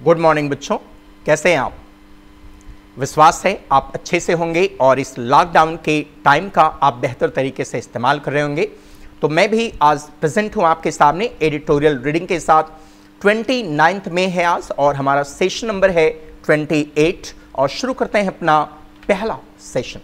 Good morning बच्चों, कैसे हैं आप? विश्वास है आप अच्छे से होंगे और इस लॉकडाउन के टाइम का आप बेहतर तरीके से इस्तेमाल कर रहे होंगे। तो मैं भी आज प्रेजेंट हूं आपके सामने एडिटोरियल रीडिंग के साथ। 29 मई है आज और हमारा सेशन नंबर है 28 और शुरू करते हैं अपना पहला सेशन।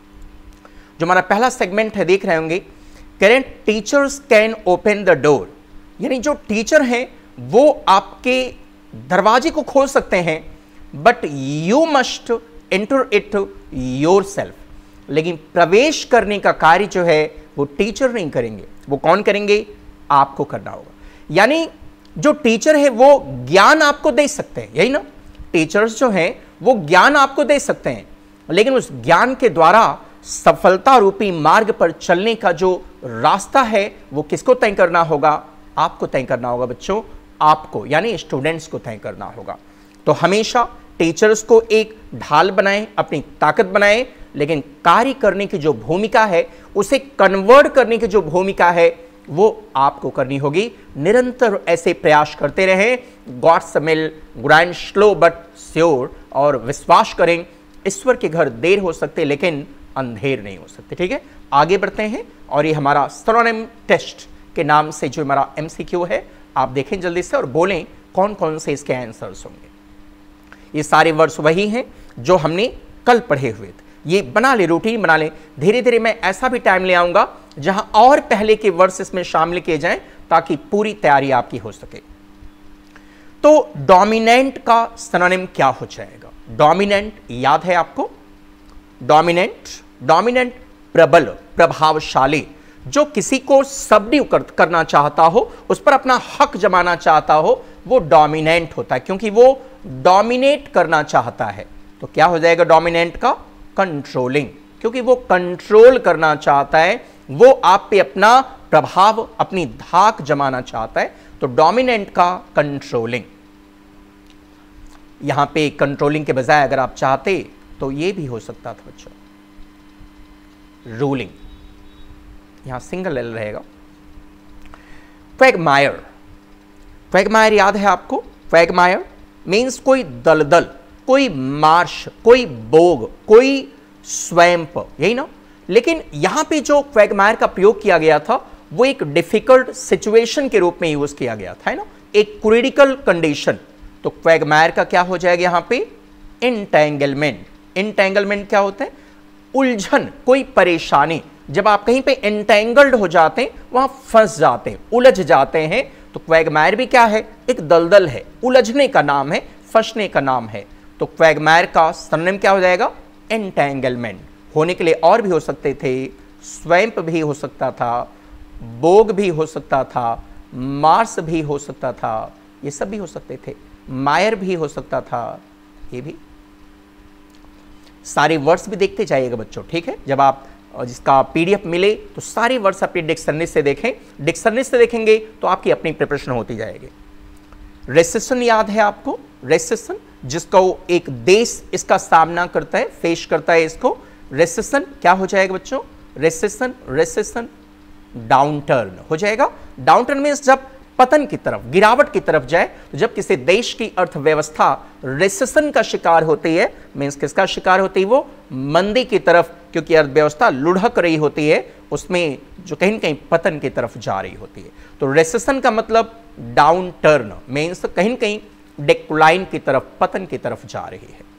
जो हमारा पहला सेगमेंट है देख रहे होंगे, current teachers can open the door, यानी जो टीचर हैं वो आपके दरवाजे को खोल सकते हैं, but you must enter it yourself. लेकिन प्रवेश करने का कार्य जो है वो टीचर नहीं करेंगे, वो कौन करेंगे? आपको करना होगा। यानी जो टीचर है वो ज्ञान आपको दे सकते हैं, यही ना? टीचर्स जो हैं वो ज्ञान आपको दे सकते हैं, लेकिन उस ज्ञान के द्वारा सफलता रूपी मार्ग पर चलने का जो रास्ता है वो किसको तय करना होगा? आपको तय करना होगा बच्चों, आपको यानी स्टूडेंट्स को तय करना होगा। तो हमेशा टीचर्स को एक ढाल बनाएं, अपनी ताकत बनाएं, लेकिन कार्य करने की जो भूमिका है, उसे कन्वर्ट करने की जो भूमिका है वो आपको करनी होगी। निरंतर ऐसे प्रयास करते रहें। Gods will grind slow but sure, और विश्वास करें ईश्वर के घर देर हो सकते लेकिन अंधेर नहीं हो सकते। ठीक है, आगे बढ़ते हैं और ये हमारा सिनोनिम टेस्ट के नाम से जो हमारा एमसीक्यू है, आप देखें जल्दी से और बोलें कौन कौन से इसके आंसर्स होंगे। ये सारे वर्ड्स वही हैं जो हमने कल पढ़े हुए थे। ये बना ले, रूटीन बना ले। धीरे धीरे मैं ऐसा भी टाइम ले आऊंगा जहां और पहले के वर्ड्स इसमें शामिल किए जाएं ताकि पूरी तैयारी आपकी हो सके। तो डोमिनेंट का सिनोनिम क्या हो जाएगा? डोमिनेंट याद है आपको? डोमिनेंट प्रबल, प्रभावशाली, जो किसी को सबड्यू करना चाहता हो, उस पर अपना हक जमाना चाहता हो, वो डोमिनेंट होता है, क्योंकि वो डोमिनेट करना चाहता है। तो क्या हो जाएगा डोमिनेंट का? कंट्रोलिंग, क्योंकि वो कंट्रोल करना चाहता है, वो आप पे अपना प्रभाव, अपनी धाक जमाना चाहता है। तो डोमिनेंट का कंट्रोलिंग। यहां पे कंट्रोलिंग के बजाय अगर आप चाहते तो ये भी हो सकता था बच्चों, रूलिंग। यहां सिंगल एल रहेगा। क्वैगमायर, क्वैगमायर याद है आपको? क्वैगमायर मीन्स कोई दलदल, कोई मार्श, कोई बोग, कोई स्वैम्प, यही ना? लेकिन यहां पे जो क्वैगमायर का प्रयोग किया गया था वो एक डिफिकल्ट सिचुएशन के रूप में यूज किया गया था, है ना? एक क्रिटिकल कंडीशन। तो क्वैगमायर का क्या हो जाएगा यहां पे? इंटेंगलमेंट। इंटेंगलमेंट क्या होता है? उलझन, कोई परेशानी। जब आप कहीं पे एंटेंगल्ड हो जाते हैं, वहां फंस जाते हैं, उलझ जाते हैं, तो क्वैगमायर भी क्या है? एक दलदल है, उलझने का नाम है, फंसने का नाम है। तो क्वैगमायर का सिनोनिम क्या हो जाएगा? एंटेंगलमेंट। होने के लिए और भी हो सकते थे, स्वैम्प भी हो सकता था, बोग भी हो सकता था, मार्स भी हो सकता था, ये सब भी हो सकते थे, मायर भी हो सकता था, ये भी। सारे वर्ड्स भी देखते जाइएगा बच्चों, ठीक है? जब आप जिसका पीडीएफ मिले तो सारे वर्ड्स अपनी डिक्शनरी से देखें। डिक्शनरी से देखेंगे तो आपकी अपनी प्रिपरेशन होती जाएगी। रेसेशन याद है आपको? रेसेशन, जिसको एक देश इसका सामना करता है, फेस करता है इसको। रेसेशन क्या हो जाएगा बच्चों? रेसेशन डाउन टर्न हो जाएगा। डाउन टर्न मीन्स जब पतन की तरफ, गिरावट की तरफ जाए। तो जब किसी देश की अर्थव्यवस्था रेसेशन का शिकार होती है, मीन्स किसका शिकार होती है? वो मंदी की तरफ, क्योंकि अर्थव्यवस्था लुढ़क रही होती है, उसमें जो कहीं न कहीं पतन की तरफ जा रही होती है। तो रेसेशन का मतलब डाउन टर्न, मीन्स कहीं न कहीं डिक्लाइन की तरफ, पतन की तरफ जा रही है।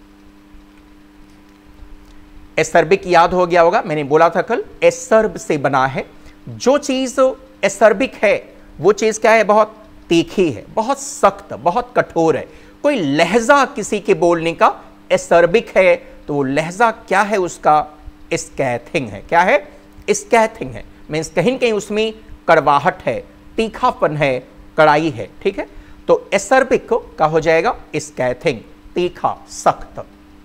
एसर्बिक याद हो गया होगा, मैंने बोला था कल, एसर्ब से बना है। जो चीज एसर्बिक है वो चीज क्या है? बहुत तीखी है, बहुत सख्त, बहुत कठोर है। कोई लहजा किसी के बोलने का एसर्बिक है, तो वो लहजा क्या है उसका? स्कैथिंग है। क्या है? स्कैथिंग है, मीन्स कहीं कहीं उसमें कड़वाहट है, तीखापन है, कड़ाई है। ठीक है, तो एसर्बिक का हो जाएगा स्कैथिंग, तीखा, सख्त।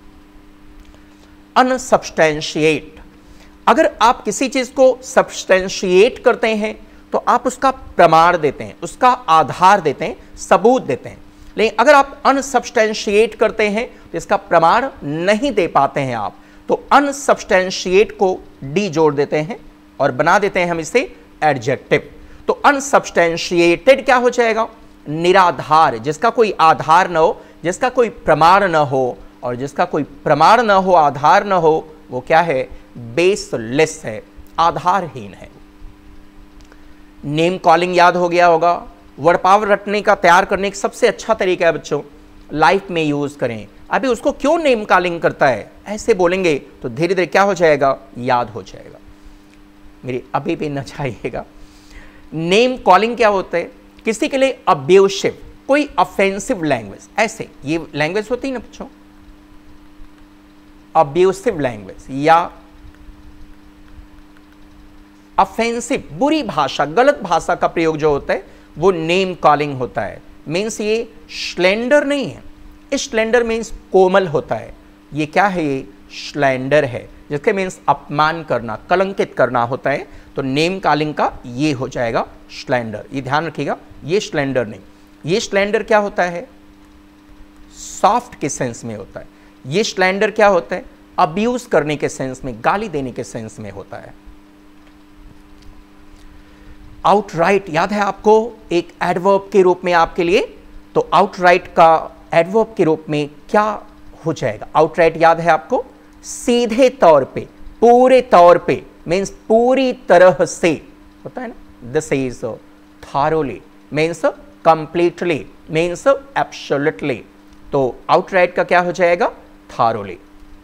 अनसब्सटेंशिएट, अगर आप किसी चीज को सब्सटेंशिएट करते हैं तो आप उसका प्रमाण देते हैं, उसका आधार देते हैं, सबूत देते हैं। लेकिन अगर आप अनसब्सटेंशिएट करते हैं तो इसका प्रमाण नहीं दे पाते हैं आप, तो अनसब्सटेंशिएट को डी जोड़ देते हैं और बना देते हैं हम इसे एडजेक्टिव। तो अनसब्सटेंशिएटेड क्या हो जाएगा? निराधार, जिसका कोई आधार न हो, जिसका कोई प्रमाण न हो, और जिसका कोई प्रमाण न हो, आधार न हो, वो क्या है? बेसलेस है, आधारहीन है। नेम कॉलिंग याद हो गया होगा। वर्ड पावर रटने का, तैयार करने का सबसे अच्छा तरीका है बच्चों, लाइफ में यूज करें। अभी उसको क्यों नेम कॉलिंग करता है, ऐसे बोलेंगे तो धीरे धीरे क्या हो जाएगा? याद हो जाएगा। मेरी अभी भी न चाहिएगा। नेम कॉलिंग क्या होता है? किसी के लिए अब्यूसिव, कोई ऑफेंसिव लैंग्वेज, ऐसे ये लैंग्वेज होती है ना बच्चों, अब्यूसिव लैंग्वेज या ऑफेंसिव, बुरी भाषा, गलत भाषा का प्रयोग जो होता है वो नेम कॉलिंग होता है। मीन्स ये स्लेंडर नहीं है, स्लेंडर मीन्स कोमल होता है। ये क्या है? ये स्लेंडर है, जिसके मीन्स अपमान करना, कलंकित करना होता है। तो नेम कॉलिंग का ये हो जाएगा स्लेंडर। ये ध्यान रखिएगा, ये स्लेंडर नहीं। ये स्लेंडर क्या होता है? सॉफ्ट के सेंस में होता है। ये स्लेंडर क्या होता है? अब्यूज करने के सेंस में, गाली देने के सेंस में होता है। आउटराइट याद है आपको, एक एडवर्ब के रूप में आपके लिए। तो आउटराइट का एडवर्ब के रूप में क्या हो जाएगा? आउटराइट याद है आपको, सीधे तौर पे, पूरे तौर पे, मीन्स पूरी तरह से होता है ना। This is thoroughly means completely, means absolutely. तो आउटराइट का क्या हो जाएगा? थारोली।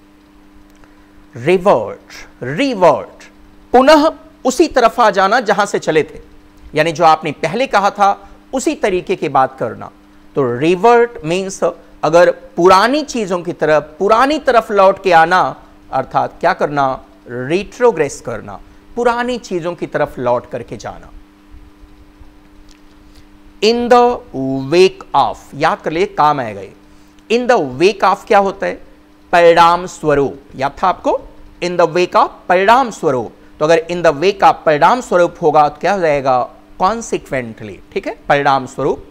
रिवर्ट, रिवर्ट, पुनः उसी तरफ आ जाना जहां से चले थे, यानी जो आपने पहले कहा था उसी तरीके की बात करना। तो रिवर्ट मीन्स अगर पुरानी चीजों की तरफ, पुरानी तरफ लौट के आना, अर्थात क्या करना? रिट्रोग्रेस करना, पुरानी चीजों की तरफ लौट करके जाना। इन द वेक ऑफ, याद कर लिए, काम आएगा ये। इन द वेक ऑफ क्या होता है? परिणाम स्वरूप, याद था आपको? इन द वेक ऑफ परिणाम स्वरूप। तो अगर इन द वेक ऑफ परिणाम स्वरूप होगा तो क्या हो जाएगा? कॉन्सिक्वेंटली, ठीक है, परिणाम स्वरूप।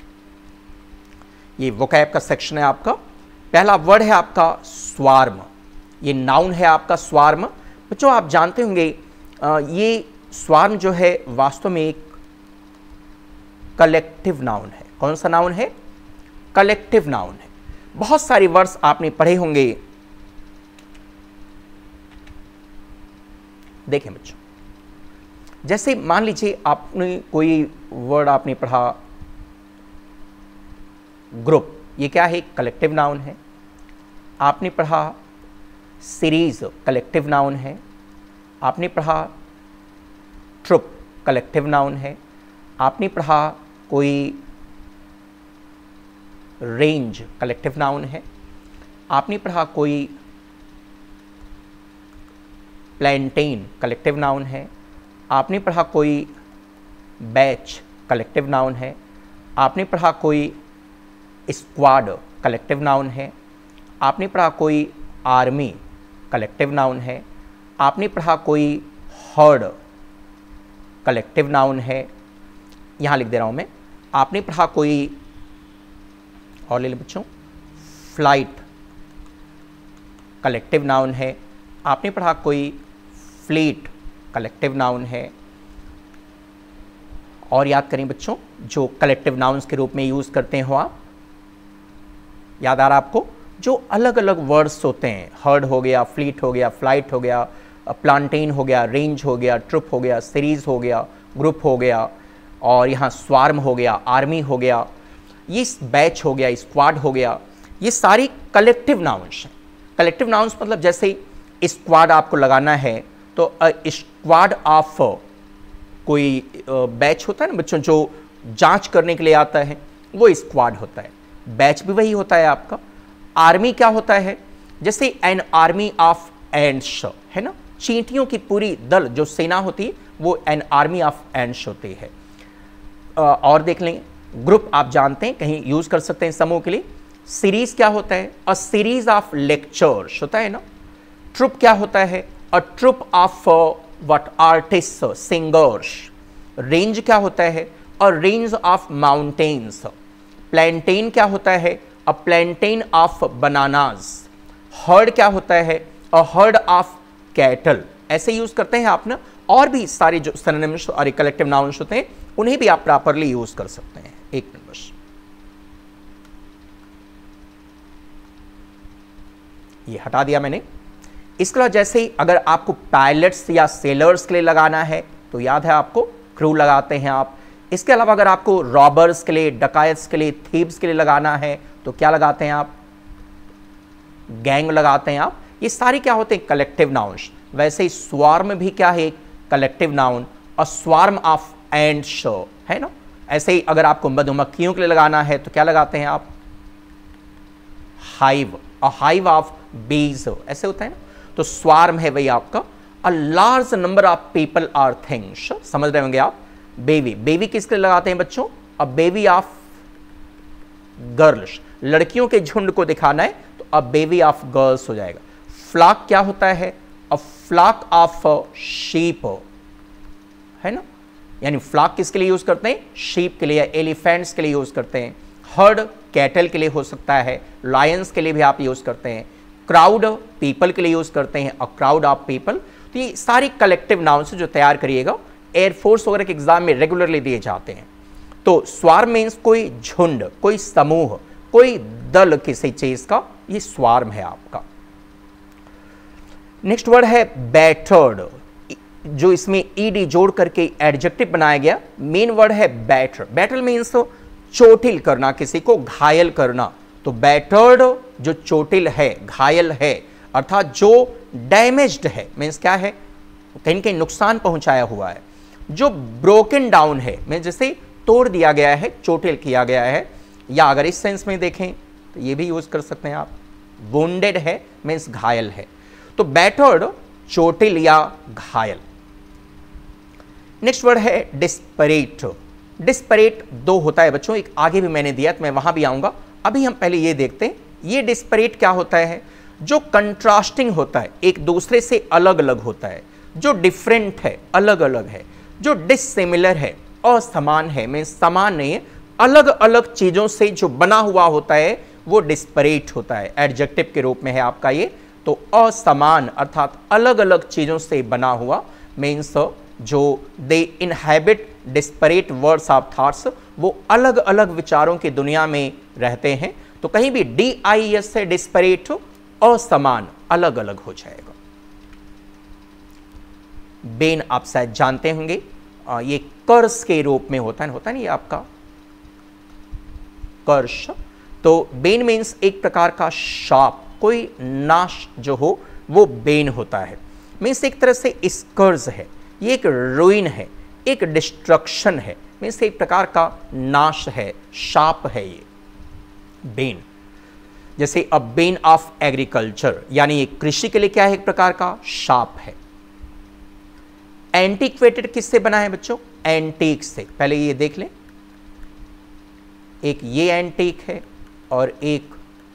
ये वोकैब का सेक्शन है आपका। पहला वर्ड है आपका स्वार्म, ये नाउन है आपका स्वार्म। बच्चों आप जानते होंगे ये स्वार्म जो है वास्तव में एक कलेक्टिव नाउन है। कौन सा नाउन है? कलेक्टिव नाउन है। बहुत सारे वर्ड्स आपने पढ़े होंगे। देखें बच्चों, जैसे मान लीजिए आपने कोई वर्ड आपने पढ़ा ग्रुप, ये क्या है? कलेक्टिव नाउन है। आपने पढ़ा सीरीज, कलेक्टिव नाउन है। आपने पढ़ा ट्रुप, कलेक्टिव नाउन है। आपने पढ़ा कोई रेंज, कलेक्टिव नाउन है। आपने पढ़ा कोई प्लैंटेन, कलेक्टिव नाउन है। आपने पढ़ा कोई बैच, कलेक्टिव नाउन है। आपने पढ़ा कोई स्क्वाड, कलेक्टिव नाउन है। आपने पढ़ा कोई आर्मी, कलेक्टिव नाउन है। आपने पढ़ा कोई हर्ड, कलेक्टिव नाउन है। यहाँ लिख दे रहा हूँ मैं। आपने पढ़ा कोई, और ले लो बच्चों, फ्लाइट, कलेक्टिव नाउन है। आपने पढ़ा कोई फ्लीट, कलेक्टिव नाउन है। और याद करें बच्चों, जो कलेक्टिव नाउन्स के रूप में यूज़ करते हो आप, याद आ रहा आपको? जो अलग अलग वर्ड्स होते हैं, हर्ड हो गया, फ्लीट हो गया, फ्लाइट हो गया, प्लांटेन हो गया, रेंज हो गया, ट्रुप हो गया, सीरीज हो गया, ग्रुप हो गया, और यहाँ स्वार्म हो गया, आर्मी हो गया, ये बैच हो गया, स्क्वाड हो गया, ये सारी कलेक्टिव नाउन्स हैं। कलेक्टिव नाउन्स मतलब जैसे स्क्वाड आपको लगाना है तो स्क्वाड ऑफ, कोई बैच होता है ना बच्चों जो जांच करने के लिए आता है, वो स्क्वाड होता है। बैच भी वही होता है आपका। आर्मी क्या होता है? जैसे एन आर्मी ऑफ एंट्स है ना, चींटियों की पूरी दल जो सेना होती है वो एन आर्मी ऑफ एंट्स होती है। और देख लेंगे, ग्रुप आप जानते हैं, कहीं यूज कर सकते हैं समूह के लिए। सीरीज क्या होता है? अ सीरीज ऑफ लेक्चर्स होता है ना। ट्रुप क्या होता है? A troupe of what artist, singers. Range क्या होता है? A range of mountains. Plantain क्या होता है? A plantain of bananas. Herd क्या होता है? A herd of cattle. ऐसे यूज करते हैं आप ना। और भी सारे जो सिनोनिम्स और कलेक्टिव नाउन्स होते हैं उन्हें भी आप प्रॉपरली यूज कर सकते हैं। एक मिनट बस, ये हटा दिया मैंने। इसके अलावा जैसे ही अगर आपको पायलट्स या सेलर्स के लिए लगाना है तो याद है आपको क्रू लगाते हैं आप। इसके अलावा अगर आपको रॉबर्स के लिए, डकायत्स के लिए, थीव्स के लिए लगाना है तो क्या लगाते हैं आप? गैंग लगाते हैं आप। ये सारी क्या होते हैं? Collective nouns. वैसे ही स्वार्म भी क्या है? Collective noun. A swarm of ants, है ना। ऐसे ही अगर आपको मधुमक्खियों के लिए लगाना है तो क्या लगाते हैं आप? हाइव। अ हाइव ऑफ बीज, ऐसे होता है ना। तो स्वार्म है वही आपका a large number of people or things, समझ रहे होंगे आप। बेबी, बेबी किसके लिए लगाते हैं बच्चों? अ बेबी ऑफ गर्ल्स, लड़कियों के झुंड को दिखाना है तो अ बेबी ऑफ गर्ल्स हो जाएगा। फ्लॉक क्या होता है? अ फ्लॉक ऑफ शीप, है ना। यानी फ्लॉक किसके लिए यूज करते हैं? शीप के लिए, एलिफेंट्स के लिए यूज करते हैं। हर्ड कैटल के लिए हो सकता है, लायंस के लिए भी आप यूज करते हैं। क्राउड पीपल के लिए यूज करते हैं, अ क्राउड ऑफ पीपल। तो ये सारी कलेक्टिव नाउन्स जो तैयार करिएगा, एयरफोर्स वगैरह के एग्जाम में रेगुलरली दिए जाते हैं। तो स्वार्म मीन्स कोई झुंड, कोई समूह, कोई दल किसी चीज का, ये स्वार्म है आपका। नेक्स्ट वर्ड है बैटर्ड, जो इसमें ईडी जोड़ करके एडजेक्टिव बनाया गया। मेन वर्ड है बैटर। बैटर मीन्स चोटिल करना, किसी को घायल करना। तो बैटर्ड जो चोटिल है, घायल है, अर्थात जो डैमेज्ड है, मीन्स क्या है? कहीं कहीं नुकसान पहुंचाया हुआ है। जो ब्रोकन डाउन है, मीन्स जैसे तोड़ दिया गया है, चोटिल किया गया है। या अगर इस सेंस में देखें तो ये भी यूज कर सकते हैं आप, वुंडेड है मीन्स घायल है। तो बैटर्ड चोटिल या घायल। नेक्स्ट वर्ड है डिस्परेट। डिस्परेट दो होता है बच्चों, एक आगे भी मैंने दिया तो मैं वहां भी आऊंगा। अभी हम पहले ये देखते हैं, ये डिस्परेट क्या होता है? जो कंट्रास्टिंग होता है, एक दूसरे से अलग अलग होता है। जो डिफरेंट है, अलग अलग है। जो डिसिमिलर है, असमान है, मीन्स समान नहीं है, अलग अलग चीजों से जो बना हुआ होता है वो डिस्परेट होता है। एडजेक्टिव के रूप में है आपका ये। तो असमान अर्थात अलग अलग चीजों से बना हुआ, मीन्स जो they inhabit desperate words of thoughts, वो अलग अलग विचारों की दुनिया में रहते हैं। तो कहीं भी DIS से डिस्परेट, असमान, अलग अलग हो जाएगा। बेन आप शायद जानते होंगे, ये कर्स के रूप में होता है ना ये आपका कर्ष। तो बेन मीन्स एक प्रकार का शाप, कोई नाश जो हो वो बेन होता है। मीन्स एक तरह से स्कर्ज है, ये एक रुइन है, एक डिस्ट्रक्शन है, मीन्स एक प्रकार का नाश है, शाप है ये बेन। जैसे अ बेन ऑफ एग्रीकल्चर, यानी कृषि के लिए क्या है? एक प्रकार का शाप है। एंटीक्वेटेड किससे बना है बच्चों? एंटीक से। पहले ये देख लें, एक ये एंटीक है और एक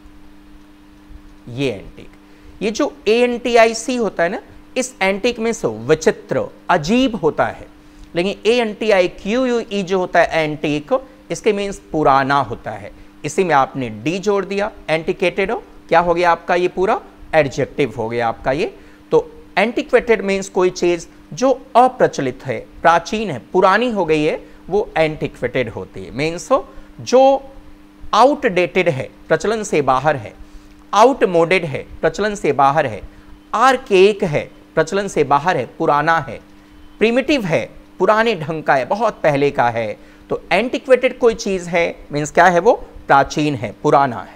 ये एंटीक। ये जो ANTIC होता है ना, इस एंटीक में से विचित्र, अजीब होता है। लेकिन ANTIQUE जो होता है एंटीक, इसके मीन्स पुराना होता है। इसी में आपने डी जोड़ दिया, एंटिकेटेड हो, क्या हो गया आपका? ये पूरा एडजेक्टिव हो गया आपका ये। तो एंटिक्वेटेड मीन्स कोई चीज जो अप्रचलित है, प्राचीन है, पुरानी हो गई है, वो एंटिक्वेटेड होती है। मीन्स जो आउटडेटेड है, प्रचलन से बाहर है, आउटमोडेड है, प्रचलन से बाहर है, आर्केक है, प्रचलन से बाहर है, पुराना है, प्रिमिटिव है, पुराने ढंग का है, बहुत पहले का है। तो एंटिक्वेटेड कोई चीज है, मीन्स क्या है? वो प्राचीन है, पुराना है।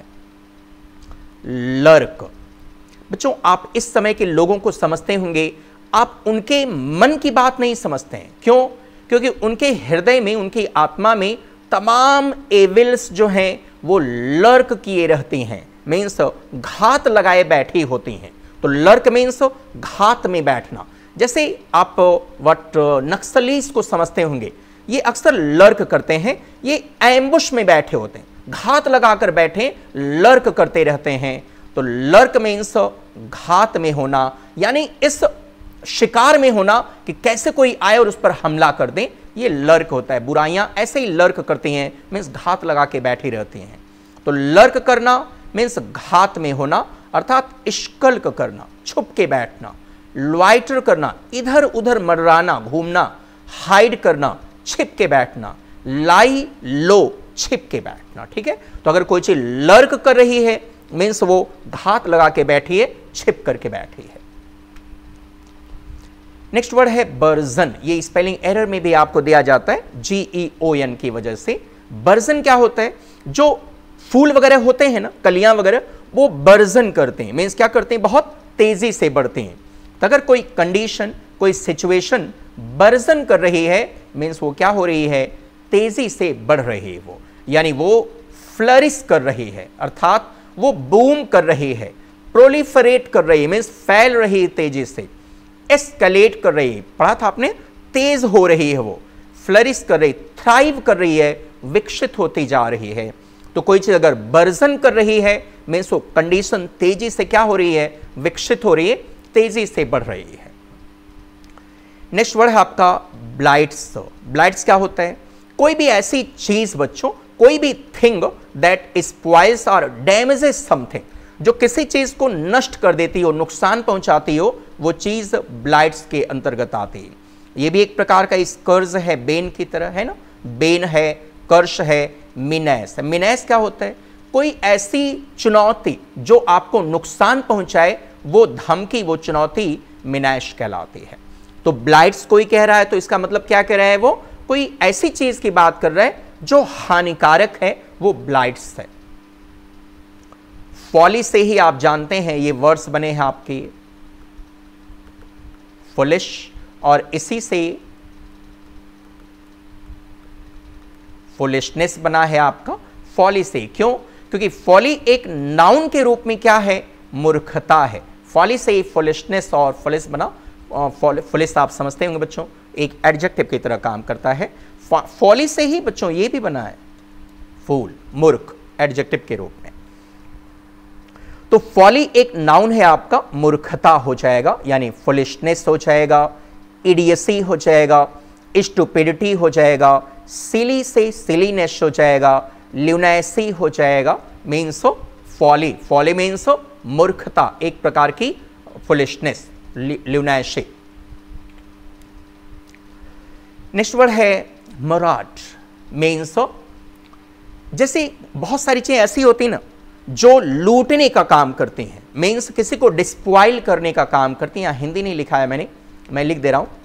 लर्क, बच्चों आप इस समय के लोगों को समझते होंगे, आप उनके मन की बात नहीं समझते हैं। क्यों? क्योंकि उनके हृदय में, उनकी आत्मा में तमाम एविल्स जो हैं वो लर्क किए रहती हैं, मीन्स घात लगाए बैठी होती हैं। तो लर्क मीन्स घात में बैठना। जैसे आप वट नक्सलीस को समझते होंगे, ये अक्सर लर्क करते हैं, ये एम्बुश में बैठे होते हैं, घात लगाकर बैठे लर्क करते रहते हैं। तो लर्क मीन्स घात में होना, यानी इस शिकार में होना कि कैसे कोई आए और उस पर हमला कर दे, ये लर्क होता है। बुराइयां ऐसे ही लर्क करती हैं, मीन्स घात लगा के बैठी रहती हैं। तो लर्क करना मीन्स घात में होना, अर्थात इश्कल्क करना, छुप के बैठना। लॉइटर करना, इधर उधर मर्राना, घूमना। हाइड करना, छिप के बैठना। लाई लो, छिप के बैठना, ठीक है। तो अगर कोई चीज लर्क कर रही है मीन्स वो घात लगा के बैठी है, छिप करके बैठी है। नेक्स्ट वर्ड है बर्जन। ये स्पेलिंग एरर में भी आपको दिया जाता है GEON की वजह से। बर्जन क्या होता है? जो फूल वगैरह होते हैं ना, कलियां वगैरह, वो बर्जन करते हैं, मीन्स क्या करते हैं? बहुत तेजी से बढ़ते हैं। तो अगर कोई कंडीशन, कोई सिचुएशन बर्जन कर रही है मीन्स वो क्या हो रही है? तेजी से बढ़ रही है वो, यानी वो फ्लरिश कर रही है, अर्थात वो बूम कर रही है, प्रोलिफरेट कर रही है मीन्स फैल रही है तेजी से, एस्केलेट कर रही है, पढ़ा था आपने, तेज हो रही है, वो फ्लरिश कर रही, थ्राइव कर रही है, विकसित होती जा रही है। तो कोई चीज अगर बर्जन कर रही है मीन्स वो कंडीशन तेजी से क्या हो रही है? विकसित हो रही है, तेजी से बढ़ रही है। नेक्स्ट वर्ड है आपका ब्लाइट्स। ब्लाइट्स क्या होता है? कोई भी ऐसी चीज बच्चों, कोई भी थिंग दैट स्पॉइल्स और डैमेजेस समथिंग, जो किसी चीज को नष्ट कर देती हो, नुकसान पहुंचाती हो, वो चीज ब्लाइट्स के अंतर्गत आती है। ये भी एक प्रकार का स्कर्ज है, बेन की तरह है ना, बेन है, कर्ष है, मिनैस। मिनैस क्या होता है? कोई ऐसी चुनौती जो आपको नुकसान पहुंचाए, वो धमकी, वो चुनौती मिनैश कहलाती है। तो ब्लाइट्स कोई कह रहा है तो इसका मतलब क्या कह रहा है? वो कोई ऐसी चीज की बात कर रहा है जो हानिकारक है, वो ब्लाइट्स है। फॉली से ही आप जानते हैं ये वर्ड्स बने हैं आपके, फुलिश, और इसी से फुलिशनेस बना है आपका फॉली से। क्यों? क्योंकि फॉली एक नाउन के रूप में क्या है? मूर्खता है। फॉली से फुलिशनेस और फुलिश बना। फुलिश आप समझते होंगे बच्चों, एक एडजेक्टिव की तरह काम करता है। फॉली से ही बच्चों ये भी बना है, फूल, मूर्ख, एडजेक्टिव के रूप में। तो फॉली एक नाउन है आपका, मूर्खता हो जाएगा, यानी फुलिशनेस हो जाएगा, इडियसी हो जाएगा, स्टुपिडिटी हो जाएगा, सिली से सिलीनेस हो जाएगा, ल्यूनेसी हो जाएगा, मीन्स फॉली। फॉली मीन्स मूर्खता, एक प्रकार की फुलिशनेस, ल्यूनेसी। नेक्स्ट वर्ड है मराड। मीन्स जैसे बहुत सारी चीजें ऐसी होती ना जो लूटने का काम करती हैं, मीन्स किसी को डिस्पॉइल करने का काम करती हैं। यहां हिंदी नहीं लिखा है मैंने, मैं लिख दे रहा हूं,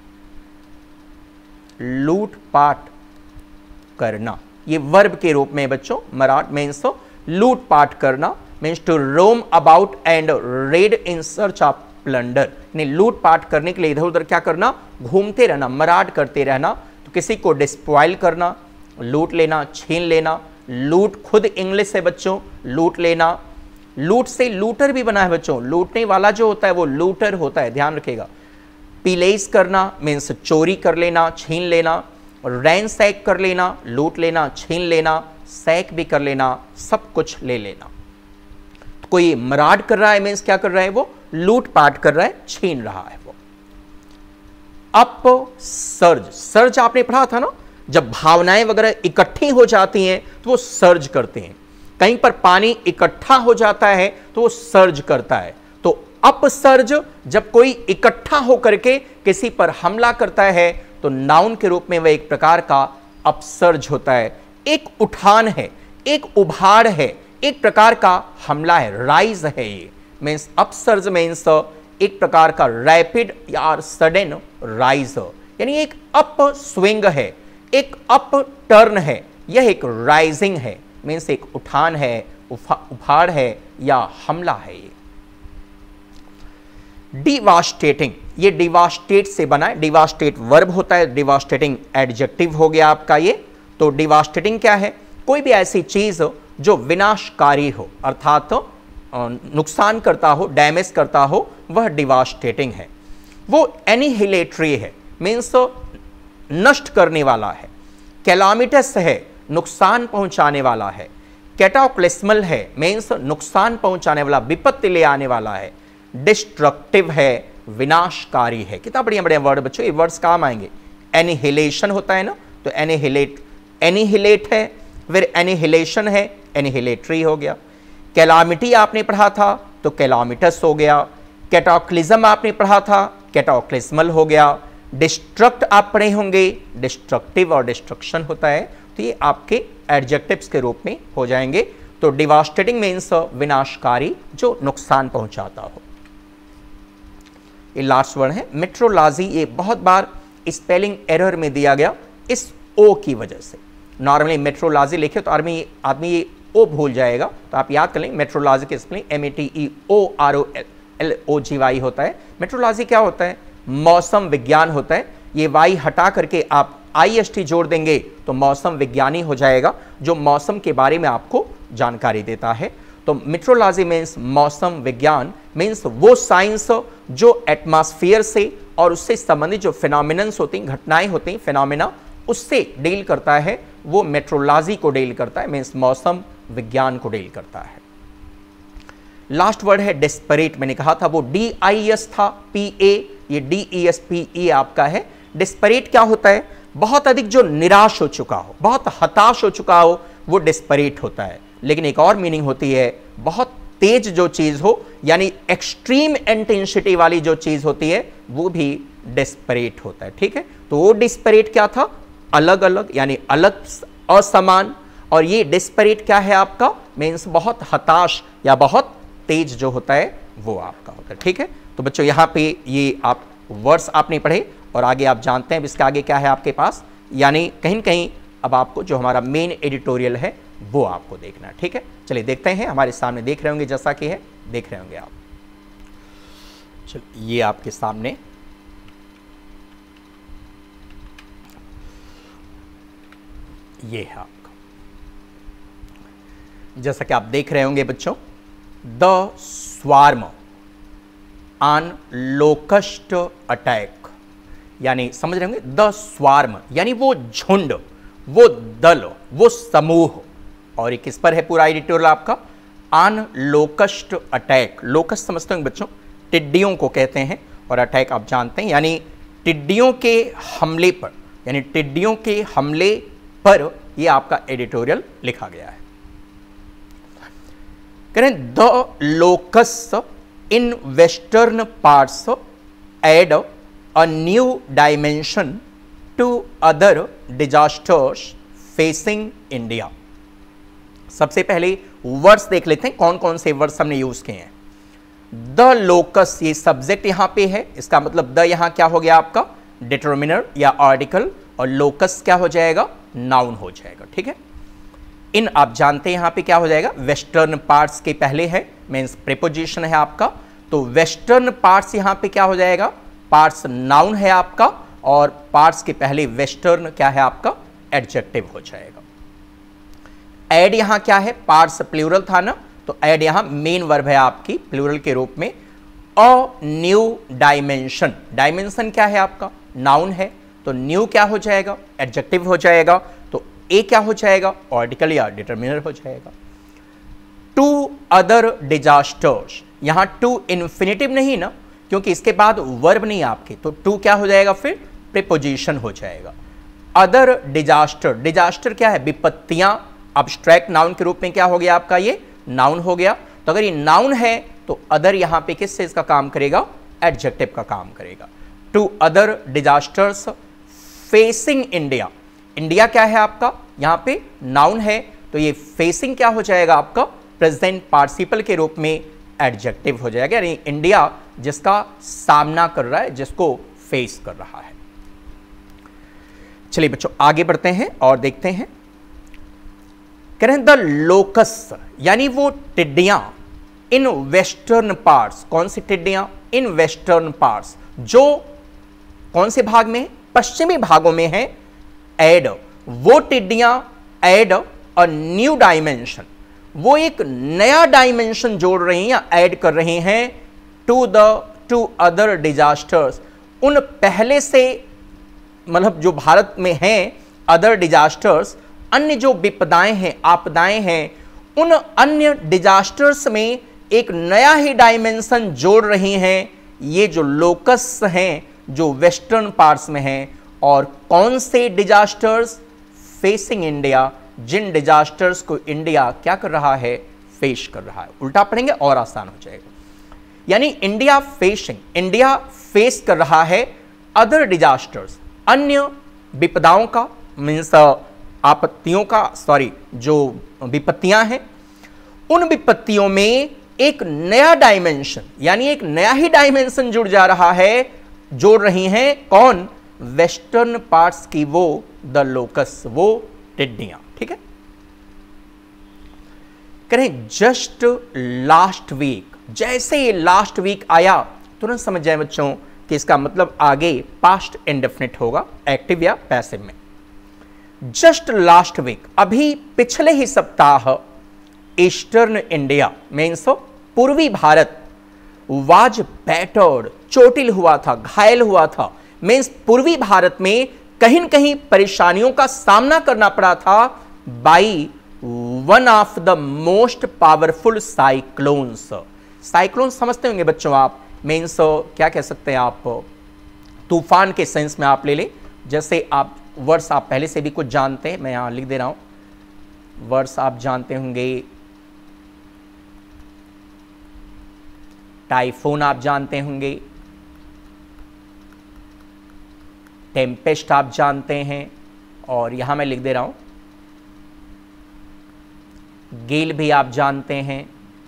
लूटपाट करना। ये वर्ब के रूप में बच्चों मराड मीन्स लूटपाट करना, means to roam about and raid in search of plunder, यानी लूटपाट करने के लिए इधर उधर क्या करना? घूमते रहना, मराड करते रहना। तो किसी को डिस्पॉइल करना, लूट लेना, छीन लेना। लूट खुद इंग्लिश है बच्चों, लूट लेना। लूट से लूटर भी बना है बच्चों, लूटने वाला जो होता है वो लूटर होता है, ध्यान रखिएगा। पिलेस करना मीन्स चोरी कर लेना, छीन लेना। रैंसैक कर लेना, लूट लेना, छीन लेना, सैक भी कर लेना, सब कुछ ले लेना। तो कोई मराड कर रहा है मीन्स क्या कर रहा है? वो लूटपाट कर रहा है, छीन रहा है वो। अप सर्ज, सर्ज आपने पढ़ा था ना, जब भावनाएं वगैरह इकट्ठी हो जाती हैं तो वो सर्ज करते हैं। कहीं पर पानी इकट्ठा हो जाता है तो वो सर्ज करता है। तो अपसर्ज, जब कोई इकट्ठा होकर के किसी पर हमला करता है तो नाउन के रूप में वह एक प्रकार का अपसर्ज होता है। एक उठान है, एक उभार है, एक प्रकार का हमला है, राइज है। ये मीन्स अपसर्ज मीन्स एक प्रकार का रैपिड या सडन राइज, यानी एक अप स्विंग है, एक अप टर्न है, यह एक राइजिंग है, मीन्स एक उठान है, उभार है या हमला है। ये डिवास्टेटिंग, ये डिवास्टेट से बना है, डिवास्टेट वर्ब होता है, डिवास्टेटिंग एडजेक्टिव हो गया आपका ये। तो डिवास्टेटिंग क्या है? कोई भी ऐसी चीज जो विनाशकारी हो, अर्थात नुकसान करता हो, डैमेज करता हो, वह डिवास्टेटिंग है। वो एनिहिलेटरी है, मीन्स नष्ट करने वाला है। कैलामिटस है, नुकसान पहुंचाने वाला है। कैटाक्लिस्मल है, मीन्स नुकसान पहुंचाने वाला, विपत्ति ले आने वाला है। डिस्ट्रक्टिव है, विनाशकारी है। कितना बढ़िया बढ़िया वर्ड बच्चों, ये वर्ड्स काम आएंगे। एनिहिलेशन होता है ना, तो एनिहिलेट है, फिर एनिहिलेशन है, एनिहिलेटरी हो गया। कैलामिटी आपने पढ़ा था तो कैलामिटस हो गया। कैटाक्लिज्म आपने पढ़ा था, कैटाक्लिस्मल हो गया। डिस्ट्रक्ट आप पढ़े होंगे, डिस्ट्रक्टिव और डिस्ट्रक्शन होता है, तो ये आपके एडजेक्टिव्स के रूप में हो जाएंगे। तो डिवास्टेटिंग मीन्स विनाशकारी, जो नुकसान पहुंचाता हो। ये लास्ट वर्ड है मेट्रोलॉजी। ये बहुत बार स्पेलिंग एरर में दिया गया इस ओ की वजह से। नॉर्मली मेट्रोलॉजी लिखे तो आदमी ये ओ भूल जाएगा, तो आप याद कर लें मेट्रोलॉजी की स्पेलिंग METEOROLOGY होता है। मेट्रोलॉजी क्या होता है? मौसम विज्ञान होता है। ये वाई हटा करके आप IST जोड़ देंगे तो मौसम विज्ञानी हो जाएगा, जो मौसम के बारे में आपको जानकारी देता है। तो मेट्रोलॉजी मीन्स मौसम विज्ञान, मीन्स वो साइंस जो एटमॉस्फेयर से और उससे संबंधित जो फिनोमिनन्स होती हैं, घटनाएं होती हैं, फिनोमिना, उससे डील करता है, वो मेट्रोलॉजी को डील करता है, मीन्स मौसम विज्ञान को डील करता है। लास्ट वर्ड है डिस्परेट। मैंने कहा था वो DIS था, PA, ये DESPE आपका है। डिस्परेट क्या होता है? बहुत अधिक जो निराश हो चुका हो, बहुत हताश हो चुका हो, वो डिस्परेट होता है। लेकिन एक और मीनिंग होती है बहुत तेज जो चीज हो, यानी एक्सट्रीम इंटेंसिटी वाली जो चीज होती है, वो भी डिस्परेट होता है। ठीक है, तो वो डिस्परेट क्या था? अलग अलग, यानी अलग, असमान। और ये डिस्परेट क्या है आपका? मीन्स बहुत हताश या बहुत तेज जो होता है वो आपका होता है। ठीक है, तो बच्चों यहाँ पे ये आप वर्ड्स आपने पढ़े और आगे आप जानते हैं इसके आगे क्या है आपके पास, यानी कहीं न कहीं अब आपको जो हमारा मेन एडिटोरियल है वो आपको देखना है। ठीक है, चलिए देखते हैं। हमारे सामने देख रहे होंगे, जैसा कि है देख रहे होंगे आप। चलिए ये आपके सामने ये है आपका, जैसा कि आप देख रहे होंगे बच्चों, the swarm on locust attack, यानी समझ रहे होंगे द स्वार्म यानी वो झुंड, वो दल, वो समूह। और ये किस पर है पूरा एडिटोरियल आपका? On locust attack. लोकस्ट समझते होंगे बच्चों, टिड्डियों को कहते हैं, और अटैक आप जानते हैं यानी टिड्डियों के हमले पर, यानी टिड्डियों के हमले पर ये आपका एडिटोरियल लिखा गया है। करें the locust in western parts add a new dimension to other disasters facing India. सबसे पहले वर्ड्स देख लेते हैं, कौन कौन से वर्ड्स हमने यूज किए हैं। द लोकस, ये सब्जेक्ट यहां पे है, इसका मतलब द यहां क्या हो गया आपका? डिटर्मिनर या आर्टिकल, और लोकस क्या हो जाएगा? नाउन हो जाएगा। ठीक है, इन आप जानते हैं यहां पे क्या हो जाएगा? वेस्टर्न पार्ट्स के पहले है, मीन्स प्रीपोजिशन है आपका, तो वेस्टर्न पार्ट्स यहां पे क्या हो जाएगा? पार्ट्स नाउन है आपका, और पार्ट्स के पहले वेस्टर्न क्या है आपका? एडजेक्टिव हो जाएगा। एड यहां क्या है? पार्ट्स प्लूरल था ना, तो एड यहां मेन वर्ब है आपकी प्लूरल के रूप में। अ न्यू डायमेंशन, डायमेंशन क्या है आपका? नाउन है, तो न्यू क्या हो जाएगा? एडजेक्टिव हो जाएगा। तो ए क्या हो जाएगा? आर्टिकल या डिटर्मिनर हो जाएगा। टू अदर डिजास्टर्स, यहां टू इन्फिनिटिव नहीं ना, क्योंकि इसके बाद वर्ब नहीं आपके, तो टू क्या हो जाएगा? फिर प्रीपोजिशन हो जाएगा। अदर डिजास्टर, डिजास्टर क्या है? विपत्तियां, अब्स्ट्रैक्ट नाउन के रूप में क्या हो गया आपका? ये नाउन हो गया। तो अगर ये नाउन है तो अदर यहां पे किस चीज का काम करेगा? एडजेक्टिव का काम करेगा। To other disasters facing India, India क्या है आपका? यहां पे नाउन है, तो ये फेसिंग क्या हो जाएगा आपका? प्रेजेंट पार्टिसिपल के रूप में एडजेक्टिव हो जाएगा, यानी इंडिया जिसका सामना कर रहा है, जिसको फेस कर रहा है। चलिए बच्चों आगे बढ़ते हैं और देखते हैं। कह रहे हैं द लोकस, यानी वो टिड्डियां इन वेस्टर्न पार्ट्स। कौन सी टिड्डियां? इन वेस्टर्न पार्ट्स, जो कौन से भाग में? पश्चिमी भागों में है। एड, वो टिड्डियां एड अ न्यू डायमेंशन, वो एक नया डायमेंशन जोड़ रही हैं या ऐड कर रही हैं टू अदर डिजास्टर्स, उन पहले से, मतलब जो भारत में हैं अदर डिजास्टर्स, अन्य जो विपदाएं हैं, आपदाएं हैं, उन अन्य डिजास्टर्स में एक नया ही डायमेंशन जोड़ रही हैं ये जो लोकस हैं, जो वेस्टर्न पार्ट्स में हैं। और कौन से डिजास्टर्स? फेसिंग इंडिया, जिन डिजास्टर्स को इंडिया क्या कर रहा है? फेस कर रहा है। उल्टा पढ़ेंगे और आसान हो जाएगा, यानी इंडिया फेसिंग, इंडिया फेस कर रहा है अदर डिजास्टर्स, अन्य विपदाओं का, मीन्स आपत्तियों का जो विपत्तियां हैं, उन विपत्तियों में एक नया डायमेंशन, यानी एक नया ही डायमेंशन जुड़ जा रहा है, जोड़ रही हैं कौन? वेस्टर्न पार्ट्स की वो द लोकस, वो टिड्डियां। ठीक है, करें जस्ट लास्ट वीक, जैसे ये लास्ट वीक आया तुरंत समझ जाए बच्चों कि इसका मतलब आगे पास्ट इंडेफिनिट होगा, एक्टिव या पैसिव में। जस्ट लास्ट वीक, अभी पिछले ही सप्ताह ईस्टर्न इंडिया मीन्स पूर्वी भारत वाज बैटर्ड, चोटिल हुआ था, घायल हुआ था, मीन्स पूर्वी भारत में कहीं न कहीं परेशानियों का सामना करना पड़ा था by one of the most powerful cyclones. Cyclone समझते होंगे बच्चों आप, मीन्स क्या कह सकते हैं आप, तूफान के सेंस में आप ले लें। जैसे आप वर्ड्स आप पहले से भी कुछ जानते हैं, मैं यहां लिख दे रहा हूं, वर्ड्स आप जानते होंगे, टाइफून आप जानते होंगे, टेम्पेस्ट आप जानते हैं, और यहां मैं लिख दे रहा हूं गेल भी आप जानते हैं,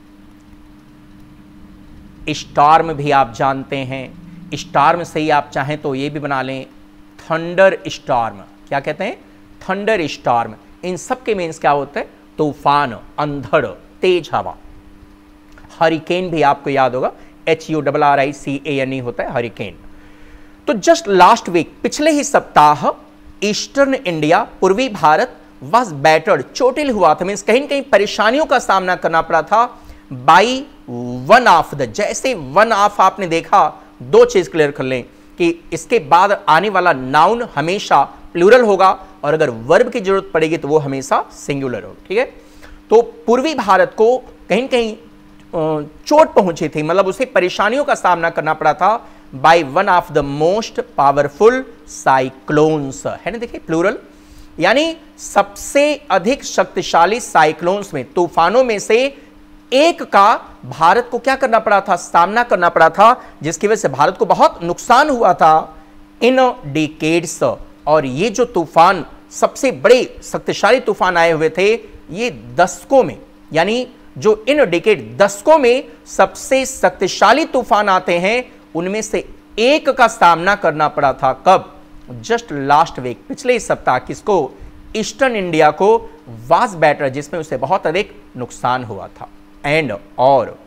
स्टॉर्म भी आप जानते हैं। स्टॉर्म से ही आप चाहें तो ये भी बना लें थंडर स्टॉर्म। क्या कहते हैं? Thunder storm. इन सब के मीन्स क्या होता है? तूफान, अंधड़, तेज हवा। हरिकेन भी आपको याद होगा, HURRICANE होता है हरिकेन। तो जस्ट लास्ट वीक, पिछले ही सप्ताह ईस्टर्न इंडिया, पूर्वी भारत वाज बैटर्ड, चोटिल हुआ था, मीन्स कहीं न कहीं परेशानियों का सामना करना पड़ा था बाई वन ऑफ द। जैसे वन ऑफ आपने देखा, दो चीज क्लियर कर लें कि इसके बाद आने वाला नाउन हमेशा प्लूरल होगा, और अगर वर्ब की जरूरत पड़ेगी तो वो हमेशा सिंगुलर होगा। ठीक है, तो पूर्वी भारत को कहीं न कहीं चोट पहुंची थी, मतलब उसे परेशानियों का सामना करना पड़ा था by one of the most powerful cyclones, है ना, देखिए प्लूरल, यानी सबसे अधिक शक्तिशाली साइक्लोन्स में, तूफानों में से एक का भारत को क्या करना पड़ा था? सामना करना पड़ा था, जिसकी वजह से भारत को बहुत नुकसान हुआ था इन डिकेड्स। और ये जो तूफान, सबसे बड़े शक्तिशाली तूफान आए हुए थे ये दशकों में, यानी जो इन डिकेड दशकों में सबसे शक्तिशाली तूफान आते हैं, उनमें से एक का सामना करना पड़ा था। कब? जस्ट लास्ट वीक, पिछले ही सप्ताह। किसको? ईस्टर्न इंडिया को वाज बैटर, जिसमें उसे बहुत अधिक नुकसान हुआ था। एंड और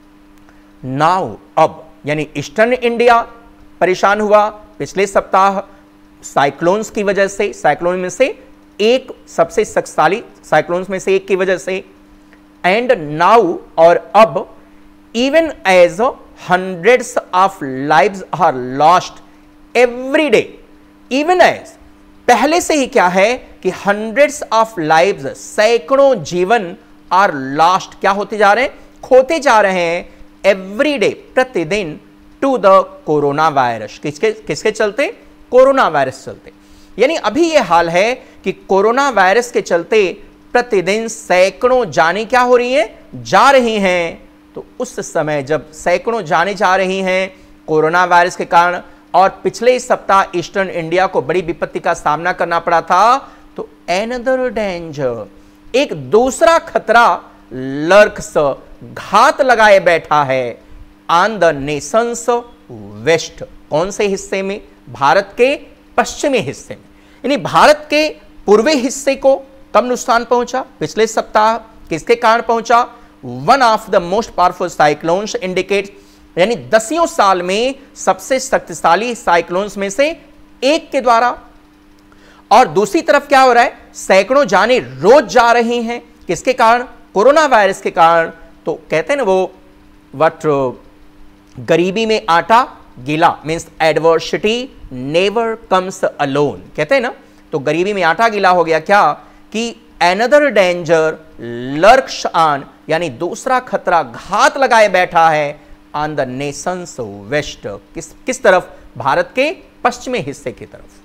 नाउ, अब, यानी ईस्टर्न इंडिया परेशान हुआ पिछले सप्ताह साइक्लोन्स की वजह से, साइक्लोन में से एक, सबसे शक्तिशाली साइक्लोन्स में से एक की वजह से। एंड नाउ, और अब, even as hundreds of lives are lost every day, even as, पहले से ही क्या है कि hundreds of lives, सैकड़ों जीवन are lost, क्या होते जा रहे हैं? खोते जा रहे हैं every day, प्रतिदिन, to the कोरोना वायरस। किसके चलते? कोरोना वायरस चलते। यानी अभी यह हाल है कि कोरोना वायरस के चलते प्रतिदिन सैकड़ों जाने क्या हो रही हैं? जा रही हैं। तो उस समय जब सैकड़ों जाने जा रही हैं कोरोना वायरस के कारण, और पिछले सप्ताह ईस्टर्न इंडिया को बड़ी विपत्ति का सामना करना पड़ा था, तो एनदर डेंजर, एक दूसरा खतरा लर्क्स, घात लगाए बैठा है ऑन द नेशंस वेस्ट। कौन से हिस्से में? भारत के पश्चिमी हिस्से में। यानी भारत के पूर्वी हिस्से को कब नुकसान पहुंचा? पिछले सप्ताह। किसके कारण पहुंचा? One of the most powerful cyclones in decades, यानी दसियों साल में सबसे शक्तिशाली साइक्लोन्स में से एक के द्वारा। और दूसरी तरफ क्या हो रहा है? सैकड़ों जाने रोज जा रही हैं। किसके कारण? कोरोना वायरस के कारण। तो कहते हैं ना वो वट, गरीबी में आटा गीला, means adversity never comes alone, कहते हैं ना। तो गरीबी में आटा गीला हो गया क्या? कि एनदर डेंजर लर्क्स ऑन, यानी दूसरा खतरा घात लगाए बैठा है ऑन द नेशंस वेस्ट। किस तरफ? भारत के पश्चिमी हिस्से की तरफ।